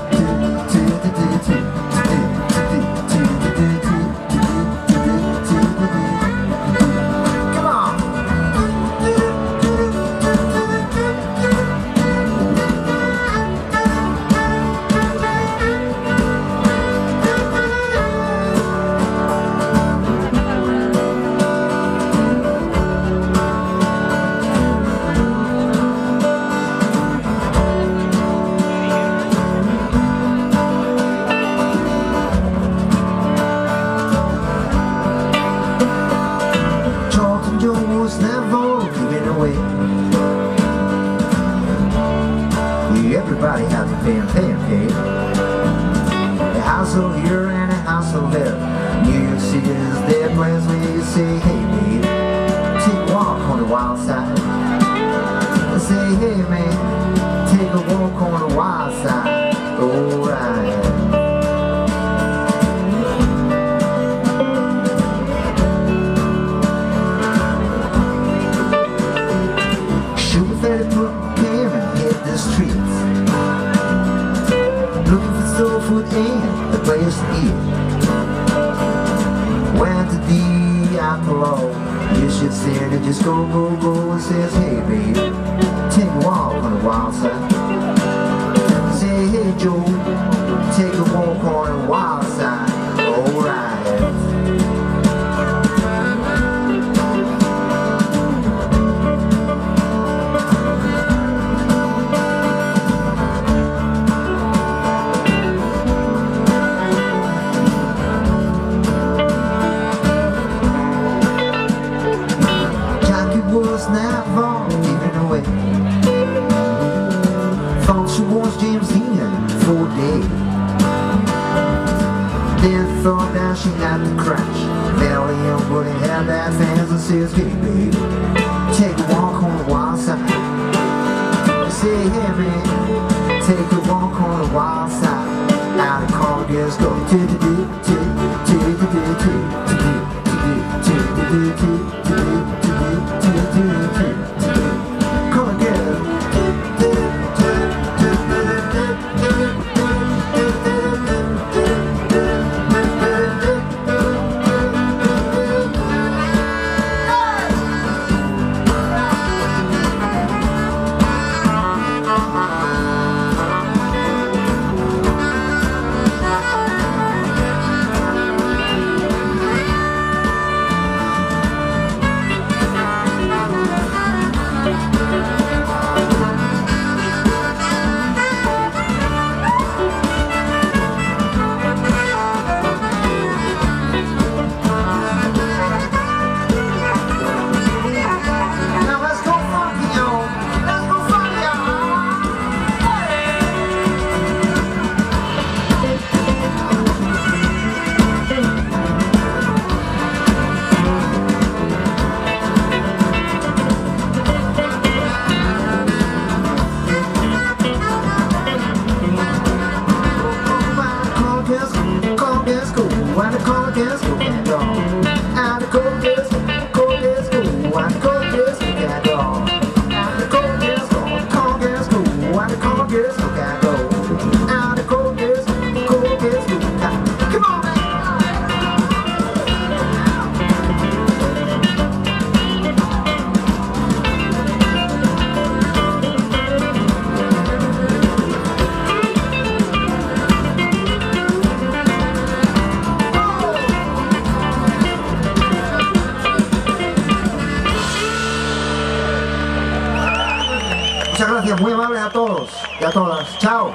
everybody has to pay and pay and pay. A household here and a household there. New York City is their place where you say, hey babe, take a walk on the wild side. I say, hey man, take a walk on the wild side. Alright. Sugar Fatty put him and hit the streets, looking for soul food and the place to eat. Went to the Apollo, you should say that just go, go, go, and says, hey babe, take a walk on the wild side. Say, hey Joe, take a walk on the wild side. Alright. James Dean for day. Then thought that she had to crash. Valiant wouldn't have that fantasy, hey baby, take a walk on the wild side. Say hey man, take a walk on the wild side. Now the car girls go to the do to to the do to to to to to to to to. Come on, girl. Muchas gracias, muy amables a todos y a todas. Chao.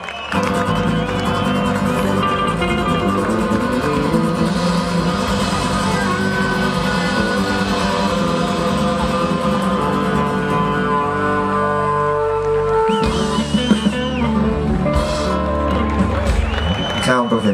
Chao, un placer.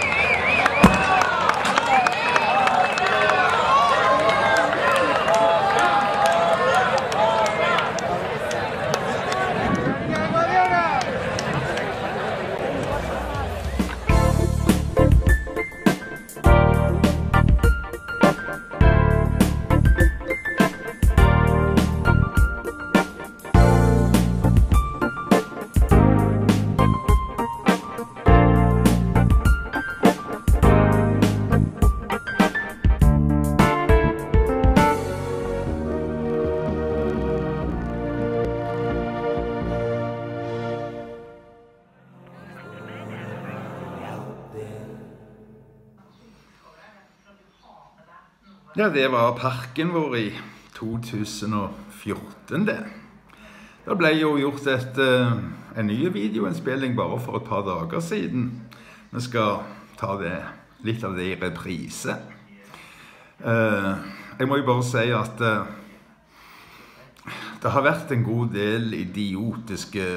Ja, det var parken vår i to tusen og fjorten, det. Det ble jo gjort et, en ny videoinnspilling bare for et par dager siden. Vi skal ta det, litt av det i reprise. Jeg må jo bare si at det har vært en god del idiotiske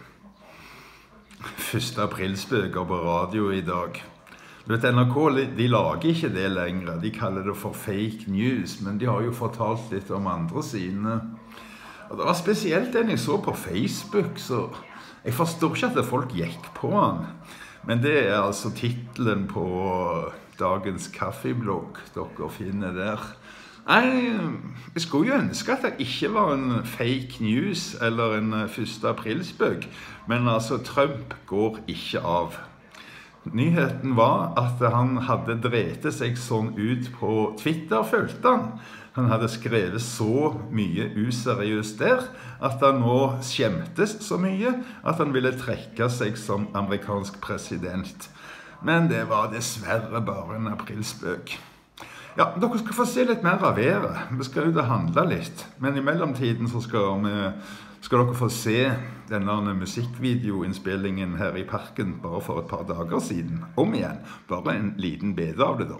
første aprilspøker på radio i dag. Du vet, N R K, de lager ikke det lenger. De kaller det for fake news, men de har jo fortalt litt om andre sine. Og det var spesielt en jeg så på Facebook, så jeg forstår ikke at folk gikk på den. Men det er altså titelen på dagens kaffeblogg dere finner der. Nei, jeg skulle jo ønske at det ikke var en fake news eller en første aprilspøk, men altså Trump går ikke av. Nyheten var at han hadde drevet seg sånn ut på Twitter, følte han. Han hadde skrevet så mye useriøst der, at han nå skjemtes så mye at han ville trekke seg som amerikansk president. Men det var dessverre bare en aprilspøk. Ja, dere skal få se litt mer av været. Vi skal ut og handle litt. Men i mellomtiden så skal, vi, skal dere få se denne musikkvideoinnspillingen her i parken bare for et par dager siden. Om igjen. Bare en liten bede av det da.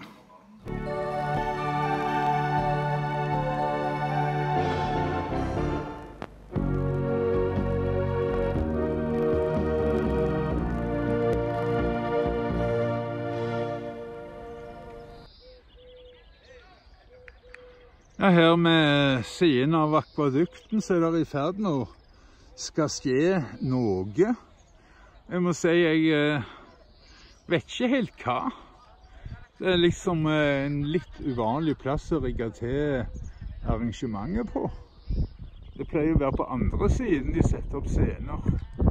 Ja, her med siden av akvadukten så er det i ferd med å skal skje noe. Jeg må si jeg eh, vet ikke helt hva. Det er liksom eh, en litt uvanlig plass å rigge til arrangementet på. Det pleier å være på andre siden de setter opp scener.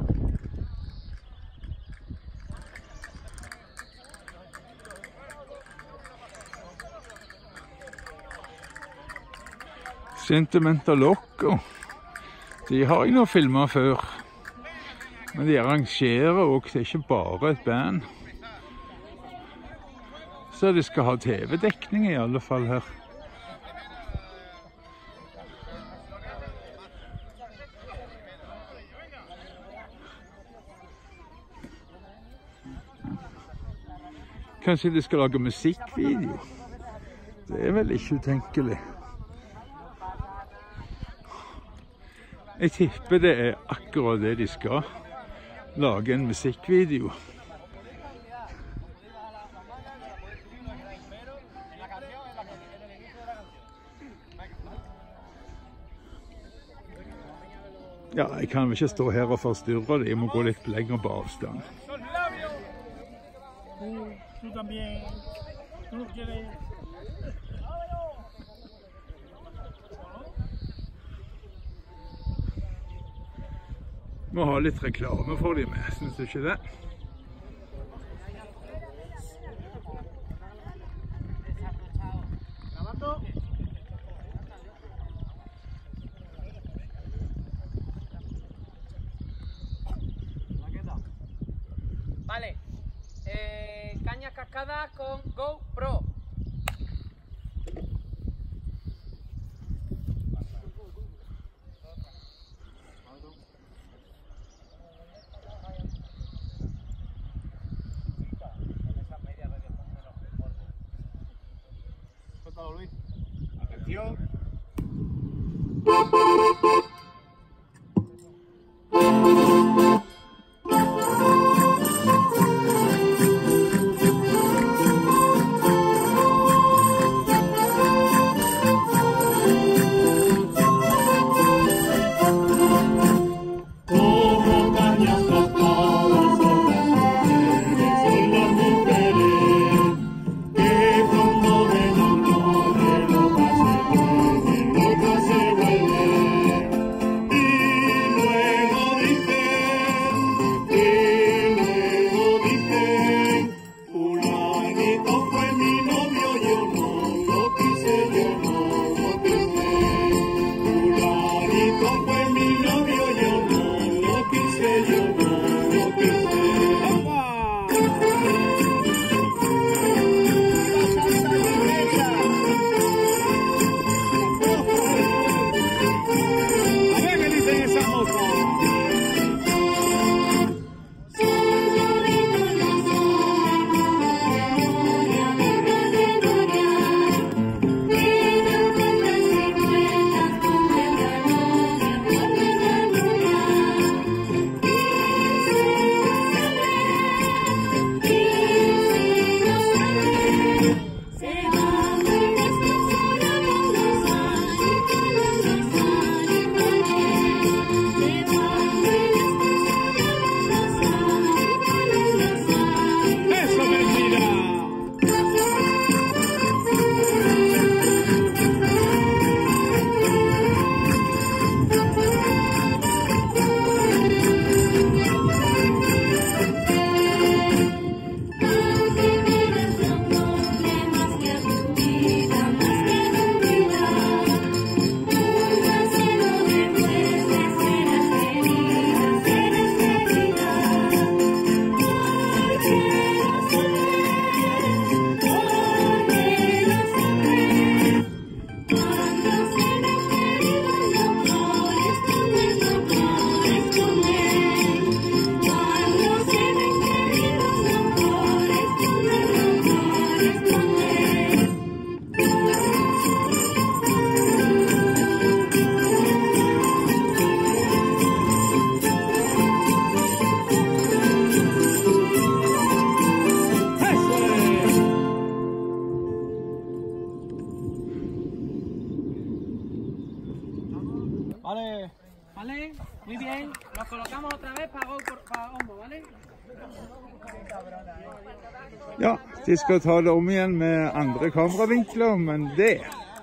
Sentimental Loco. De har jeg nå filmet før. Men de arrangerer også, det er ikke bare et band. Så de skal ha T V-dekning i alle fall her. Kanskje de skal lage musikkvideo? Det er vel ikke utenkelig. Jeg tipper det er akkurat det de skal. Lage en musikkvideo. Ja, jeg kan vel ikke stå her og forstyrre det. Jeg må gå litt lenger på avstand. Tú también. Tú no quieres. Må ha litt reklame for de med, synes du ikke det? Vale. Eh, caña cascada con GoPro. Atención. Ja, de skal ta det om igjen med andre kameravinkler, men det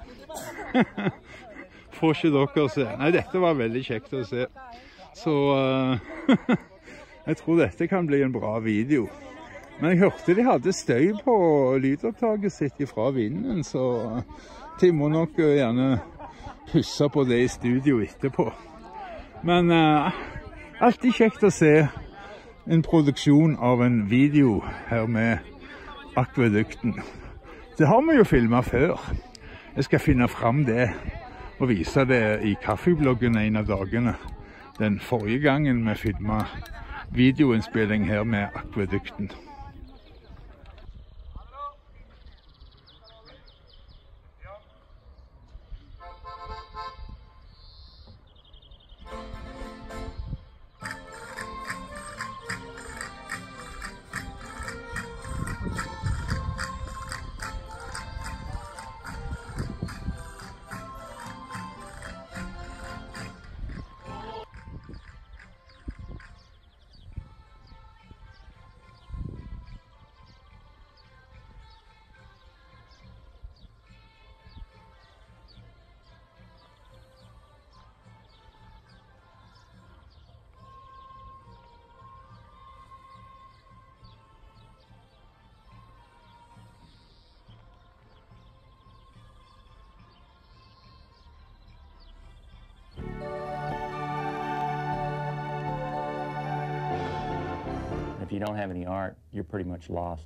får ikke dere se. Nei, dette var veldig kjekt å se. Så uh, jeg tror dette kan bli en bra video. Men jeg hørte de hadde støy på lydopptaket sitt fra vinden, så de må nok uh, gjerne huske på det i studio etterpå. Men uh, alltid kjekt å se en produksjon av en video her med Akvedukten. Det har vi jo filmet før. Jeg skal finne fram det og vise det i kaffebloggen en av dagene. Den forrige gangen vi filmet videoinnspilling her med Akvedukten. If you don't have any art, you're pretty much lost.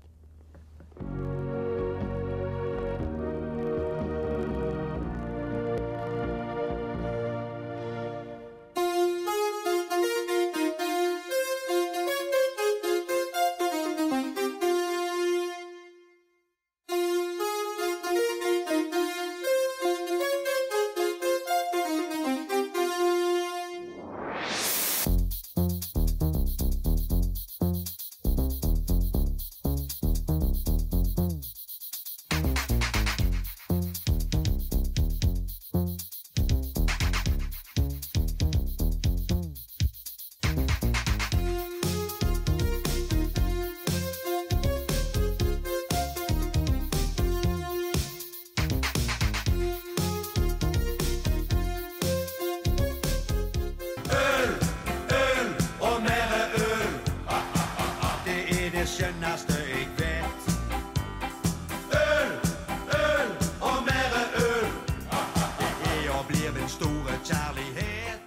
Skjønneste jeg vet. Øl, øl og mer øl. Det er og blir min store kjærlighet.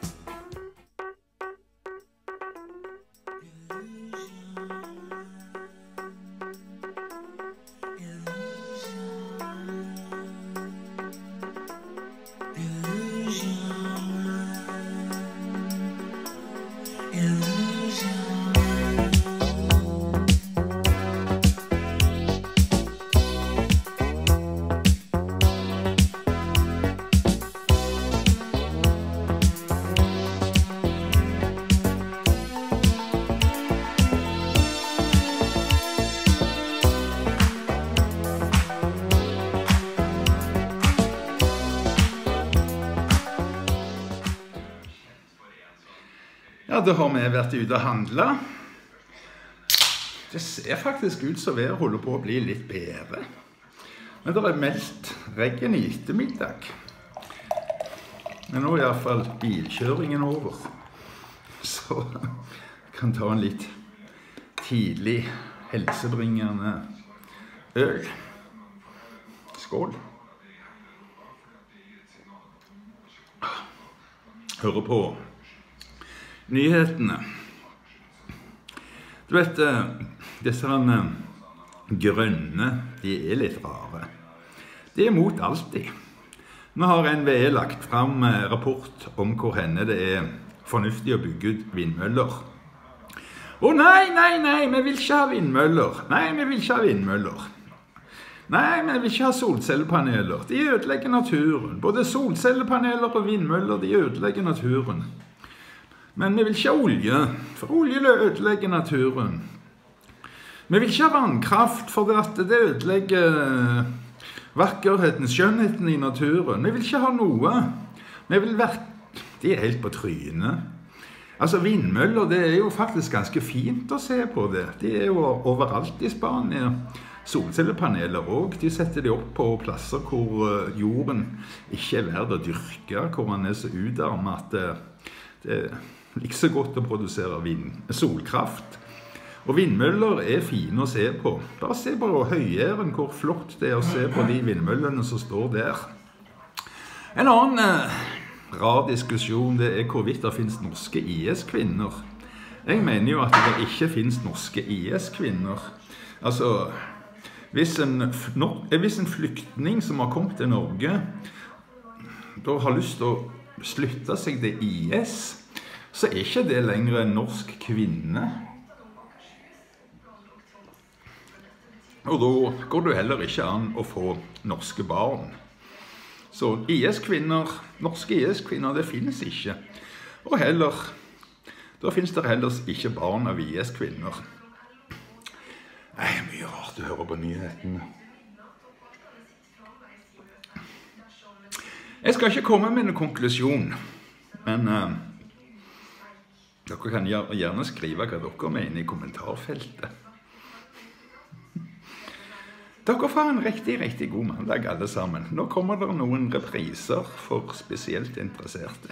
Ja, da har vi vært ute og handlet. Det ser faktisk ut som været holder på å bli litt bedre. Men det er meldt regn i ettermiddag. Men nå er i hvert fall bilkjøringen over. Så jeg kan ta en litt tidlig helsebringende øl. Skål. Hører på nyhetene. Du vet, disse grønne, de er litt rare. De er mot alltid. Nå har N V E lagt frem rapport om hvor henne det er fornuftig å bygge ut vindmøller. Å nei, nei, nei, vi vil ikke ha vindmøller. Nei, vi vil ikke ha vindmøller. Nei, vi vil ikke ha solcellepaneler. De ødelegger naturen. Både solcellepaneler og vindmøller, de ødelegger naturen. Men vi vil ikke ha olje, for olje ødelegger naturen. Vi vil ikke ha vannkraft, for det ødelegger vakkerheten, skjønnheten i naturen. Vi vil ikke ha noe. Vi vil være... De er helt på trynet. Altså, vindmøller, det er jo faktisk ganske fint å se på det. De er jo overalt i Spania. Solcellepaneler også. De setter de opp på plasser hvor jorden ikke er verd å dyrke, hvor man er så utarmet at det, det er ikke så godt å produsere vind, solkraft. Og vindmøller er fine å se på. Bare se på Høyeren, hvor flott det er å se på de vindmøllene som står der. En annen eh, rar diskusjon, det er hvorvidt det finnes norske I S-kvinner. Jeg mener jo at det ikke finnes norske I S-kvinner. Altså, hvis en, no, hvis en flyktning som har kommet til Norge, da har lyst til å slutte seg til I S, så er ikke det lenger en norsk kvinne. Og da går det heller ikke an å få norske barn. Så I S-kvinner, norske I S-kvinner, det finnes ikke. Og heller, da finnes det heller ikke barn av I S-kvinner. Nei, mye rart å høre på nyhetene. Jeg skal ikke komme med en konklusjon, men uh, dere kan gjerne skrive hva dere mener i kommentarfeltet. Dere får en riktig, riktig god mandag alle sammen. Nå kommer det noen repriser for spesielt interesserte.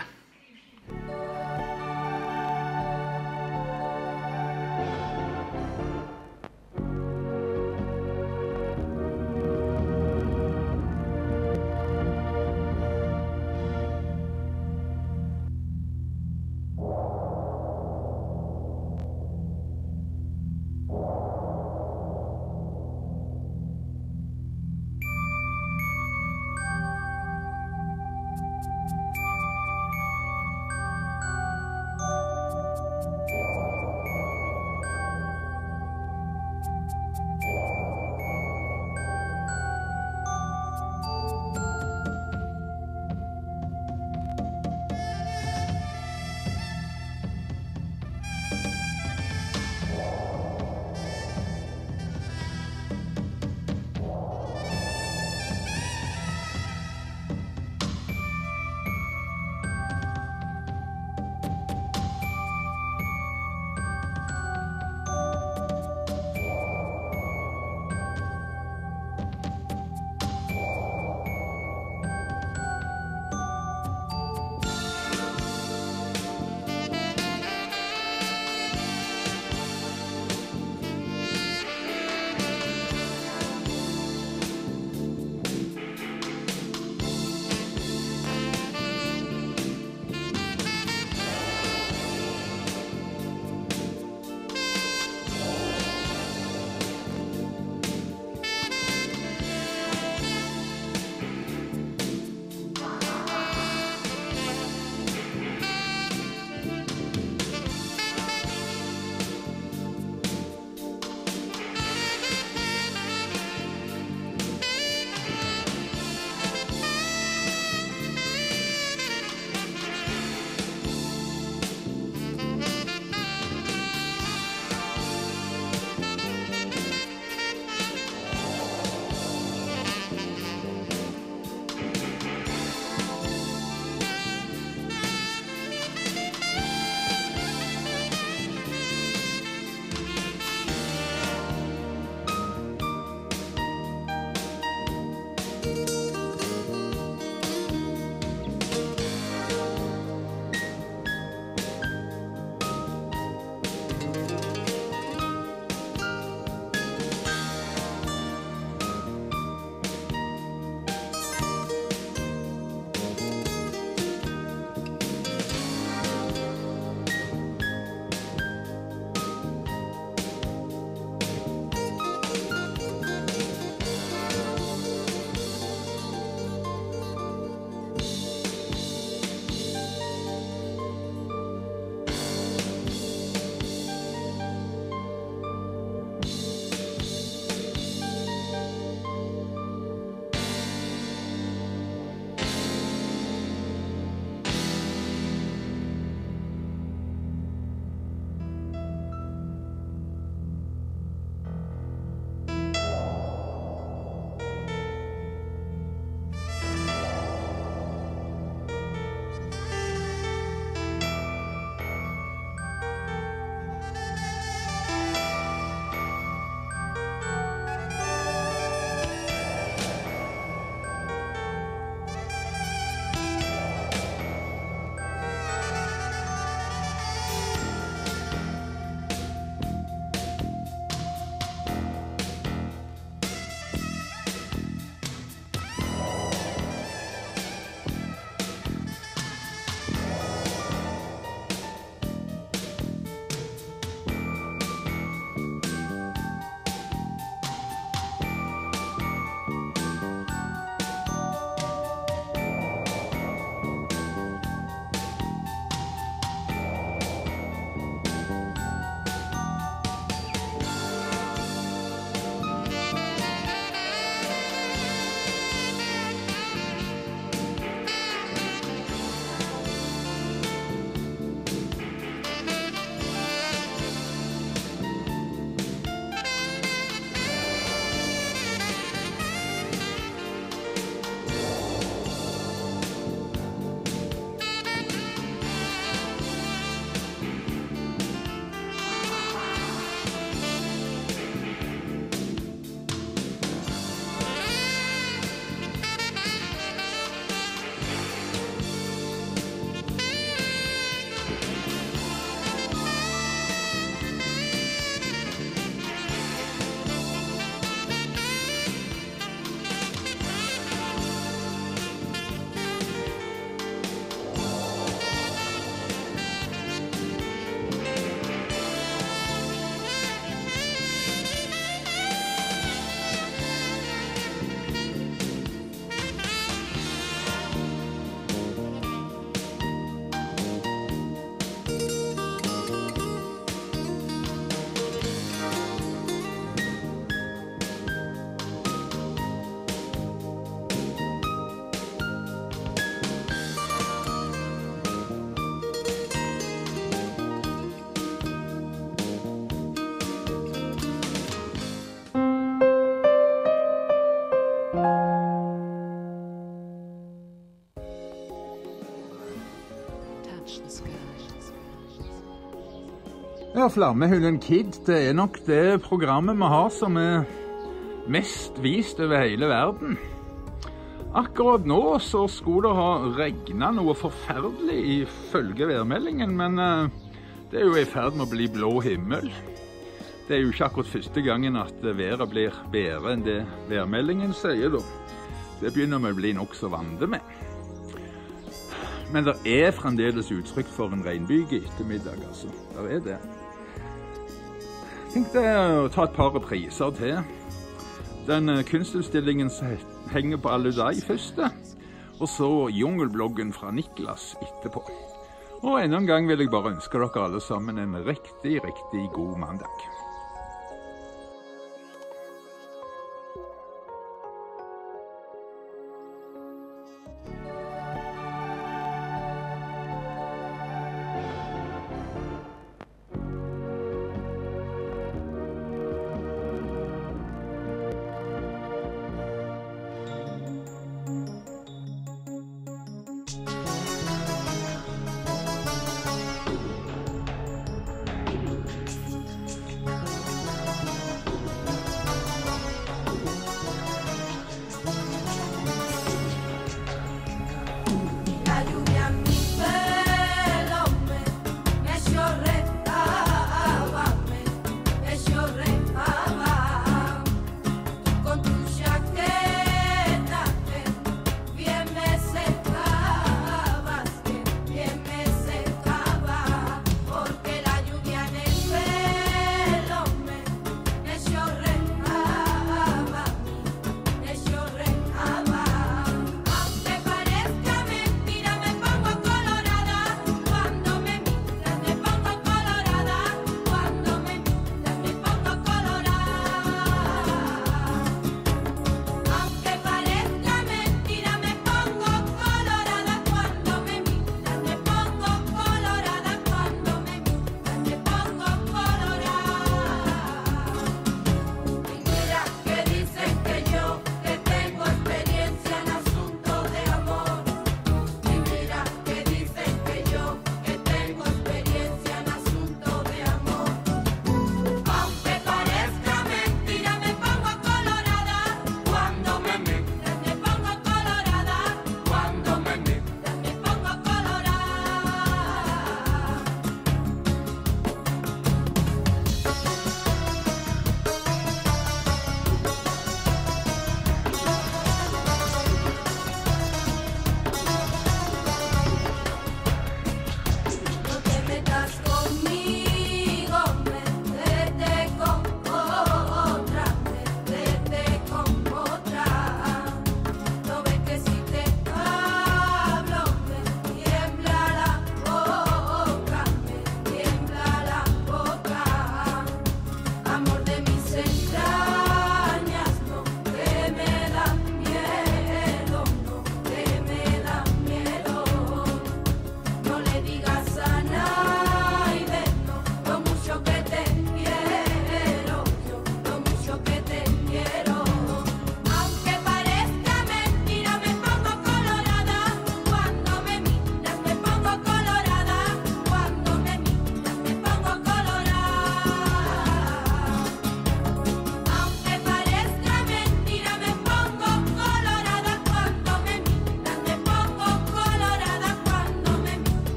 der Flammehullen Kid, det er nok det programmet vi har som er mest vist over hele verden. Akkurat nå så skulle det ha regnet noe forferdelig ifølge værmeldingen, men det er jo i ferd med å bli blå himmel. Det er jo ikke akkurat første gangen at været blir bedre enn det værmeldingen sier da. Det begynner vi å bli nok så vante med. Men det er fremdeles uttrykk for en regnbyge i ettermiddag, altså. Det er det. Jeg tenkte å ta et par repriser til. Den kunstutstillingen som henger på Aludai første, og så Jungelbloggen fra Niklas etterpå. Og enda en gang vil jeg bare ønske dere alle sammen en riktig, riktig god mandag.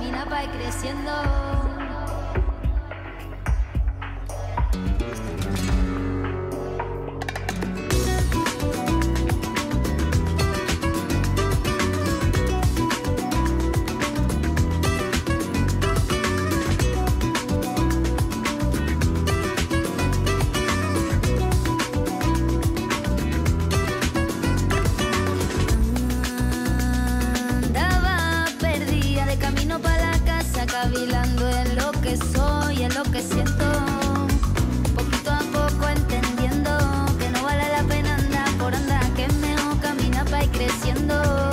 camina para ir creciendo. Cavilando en lo que soy, en lo que siento, poquito a poco entendiendo que no vale la pena andar por andar, que es mejor caminar para ir creciendo.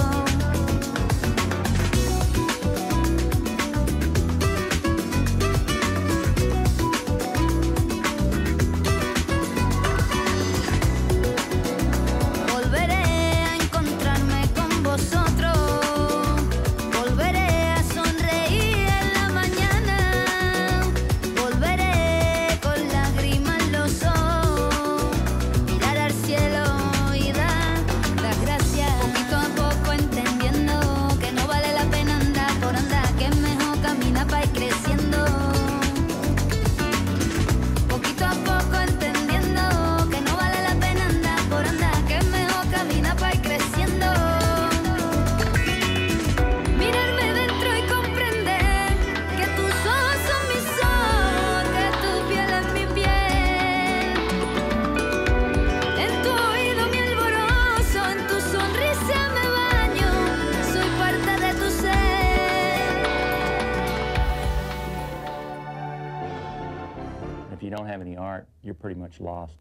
If you don't have any art, you're pretty much lost.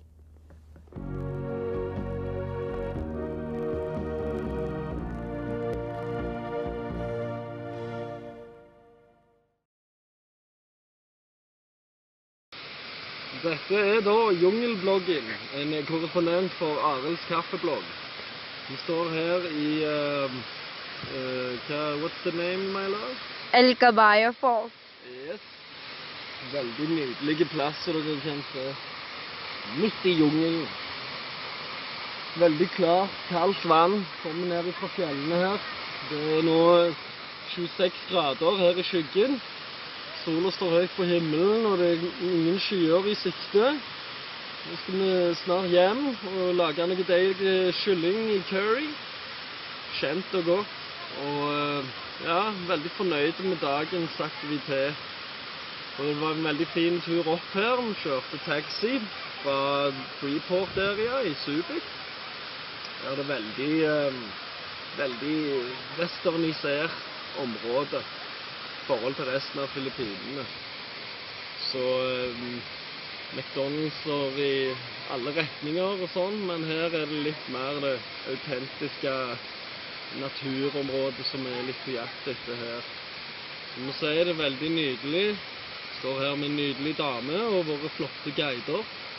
Dette er da Jungelbloggen, en korrespondent for Arilds kaffeblogg. Vi står her i, uh, uh, what's the name, my love? El Caballo Falls. Yes. Veldig nydelige plasser dere kan se. Midt i jungelen. Veldig klart, kaldt vann. Kommer ned fra fjellene her. Det er nå tjueseks grader her i skyggen. Sola står høyt på himmelen, og det er ingen skyer i sikte. Nå skal vi snart hjem og lage noe deilig kylling i curry. Kjent og godt. Og ja, veldig fornøyd med dagens aktivitet. Og det var en veldig fin tur opp her. Vi kjørte taxi fra Freeport area i Subic. Her er det veldig, eh, veldig westernisert område i forhold til resten av Filippinene. Så eh, McDonald's står i alle retninger og sånn, men her er det litt mer det autentiske naturområdet som er litt på jakt etter her. Så må si det er veldig nydelig. Står her med en nydelig dame og våre flotte guider.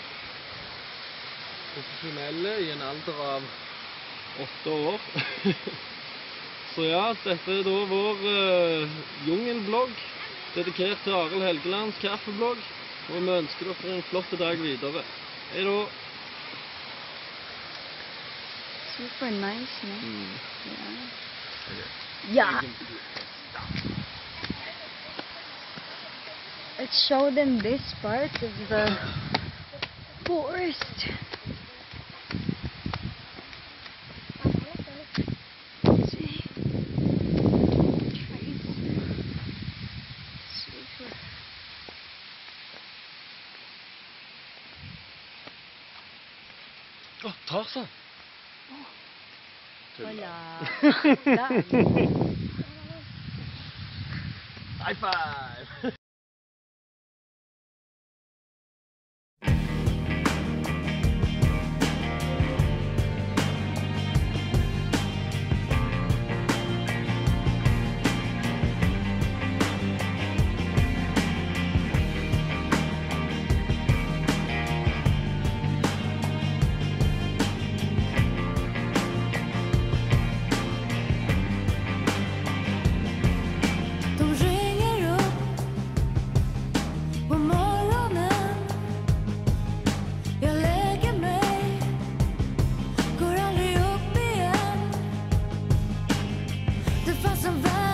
Profesjonelle i en alder av åtte år. Så ja, dette er da vår uh, jungelblogg, dedikert til Arild Helgelands kaffeblogg. Og vi ønsker dere en flott dag videre. Hei da! Super nice, no? Mm. Yeah. Yeah. Let's show them this part of the forest. See? Trees. Super. Å, Tarzan! Hola. High five! Some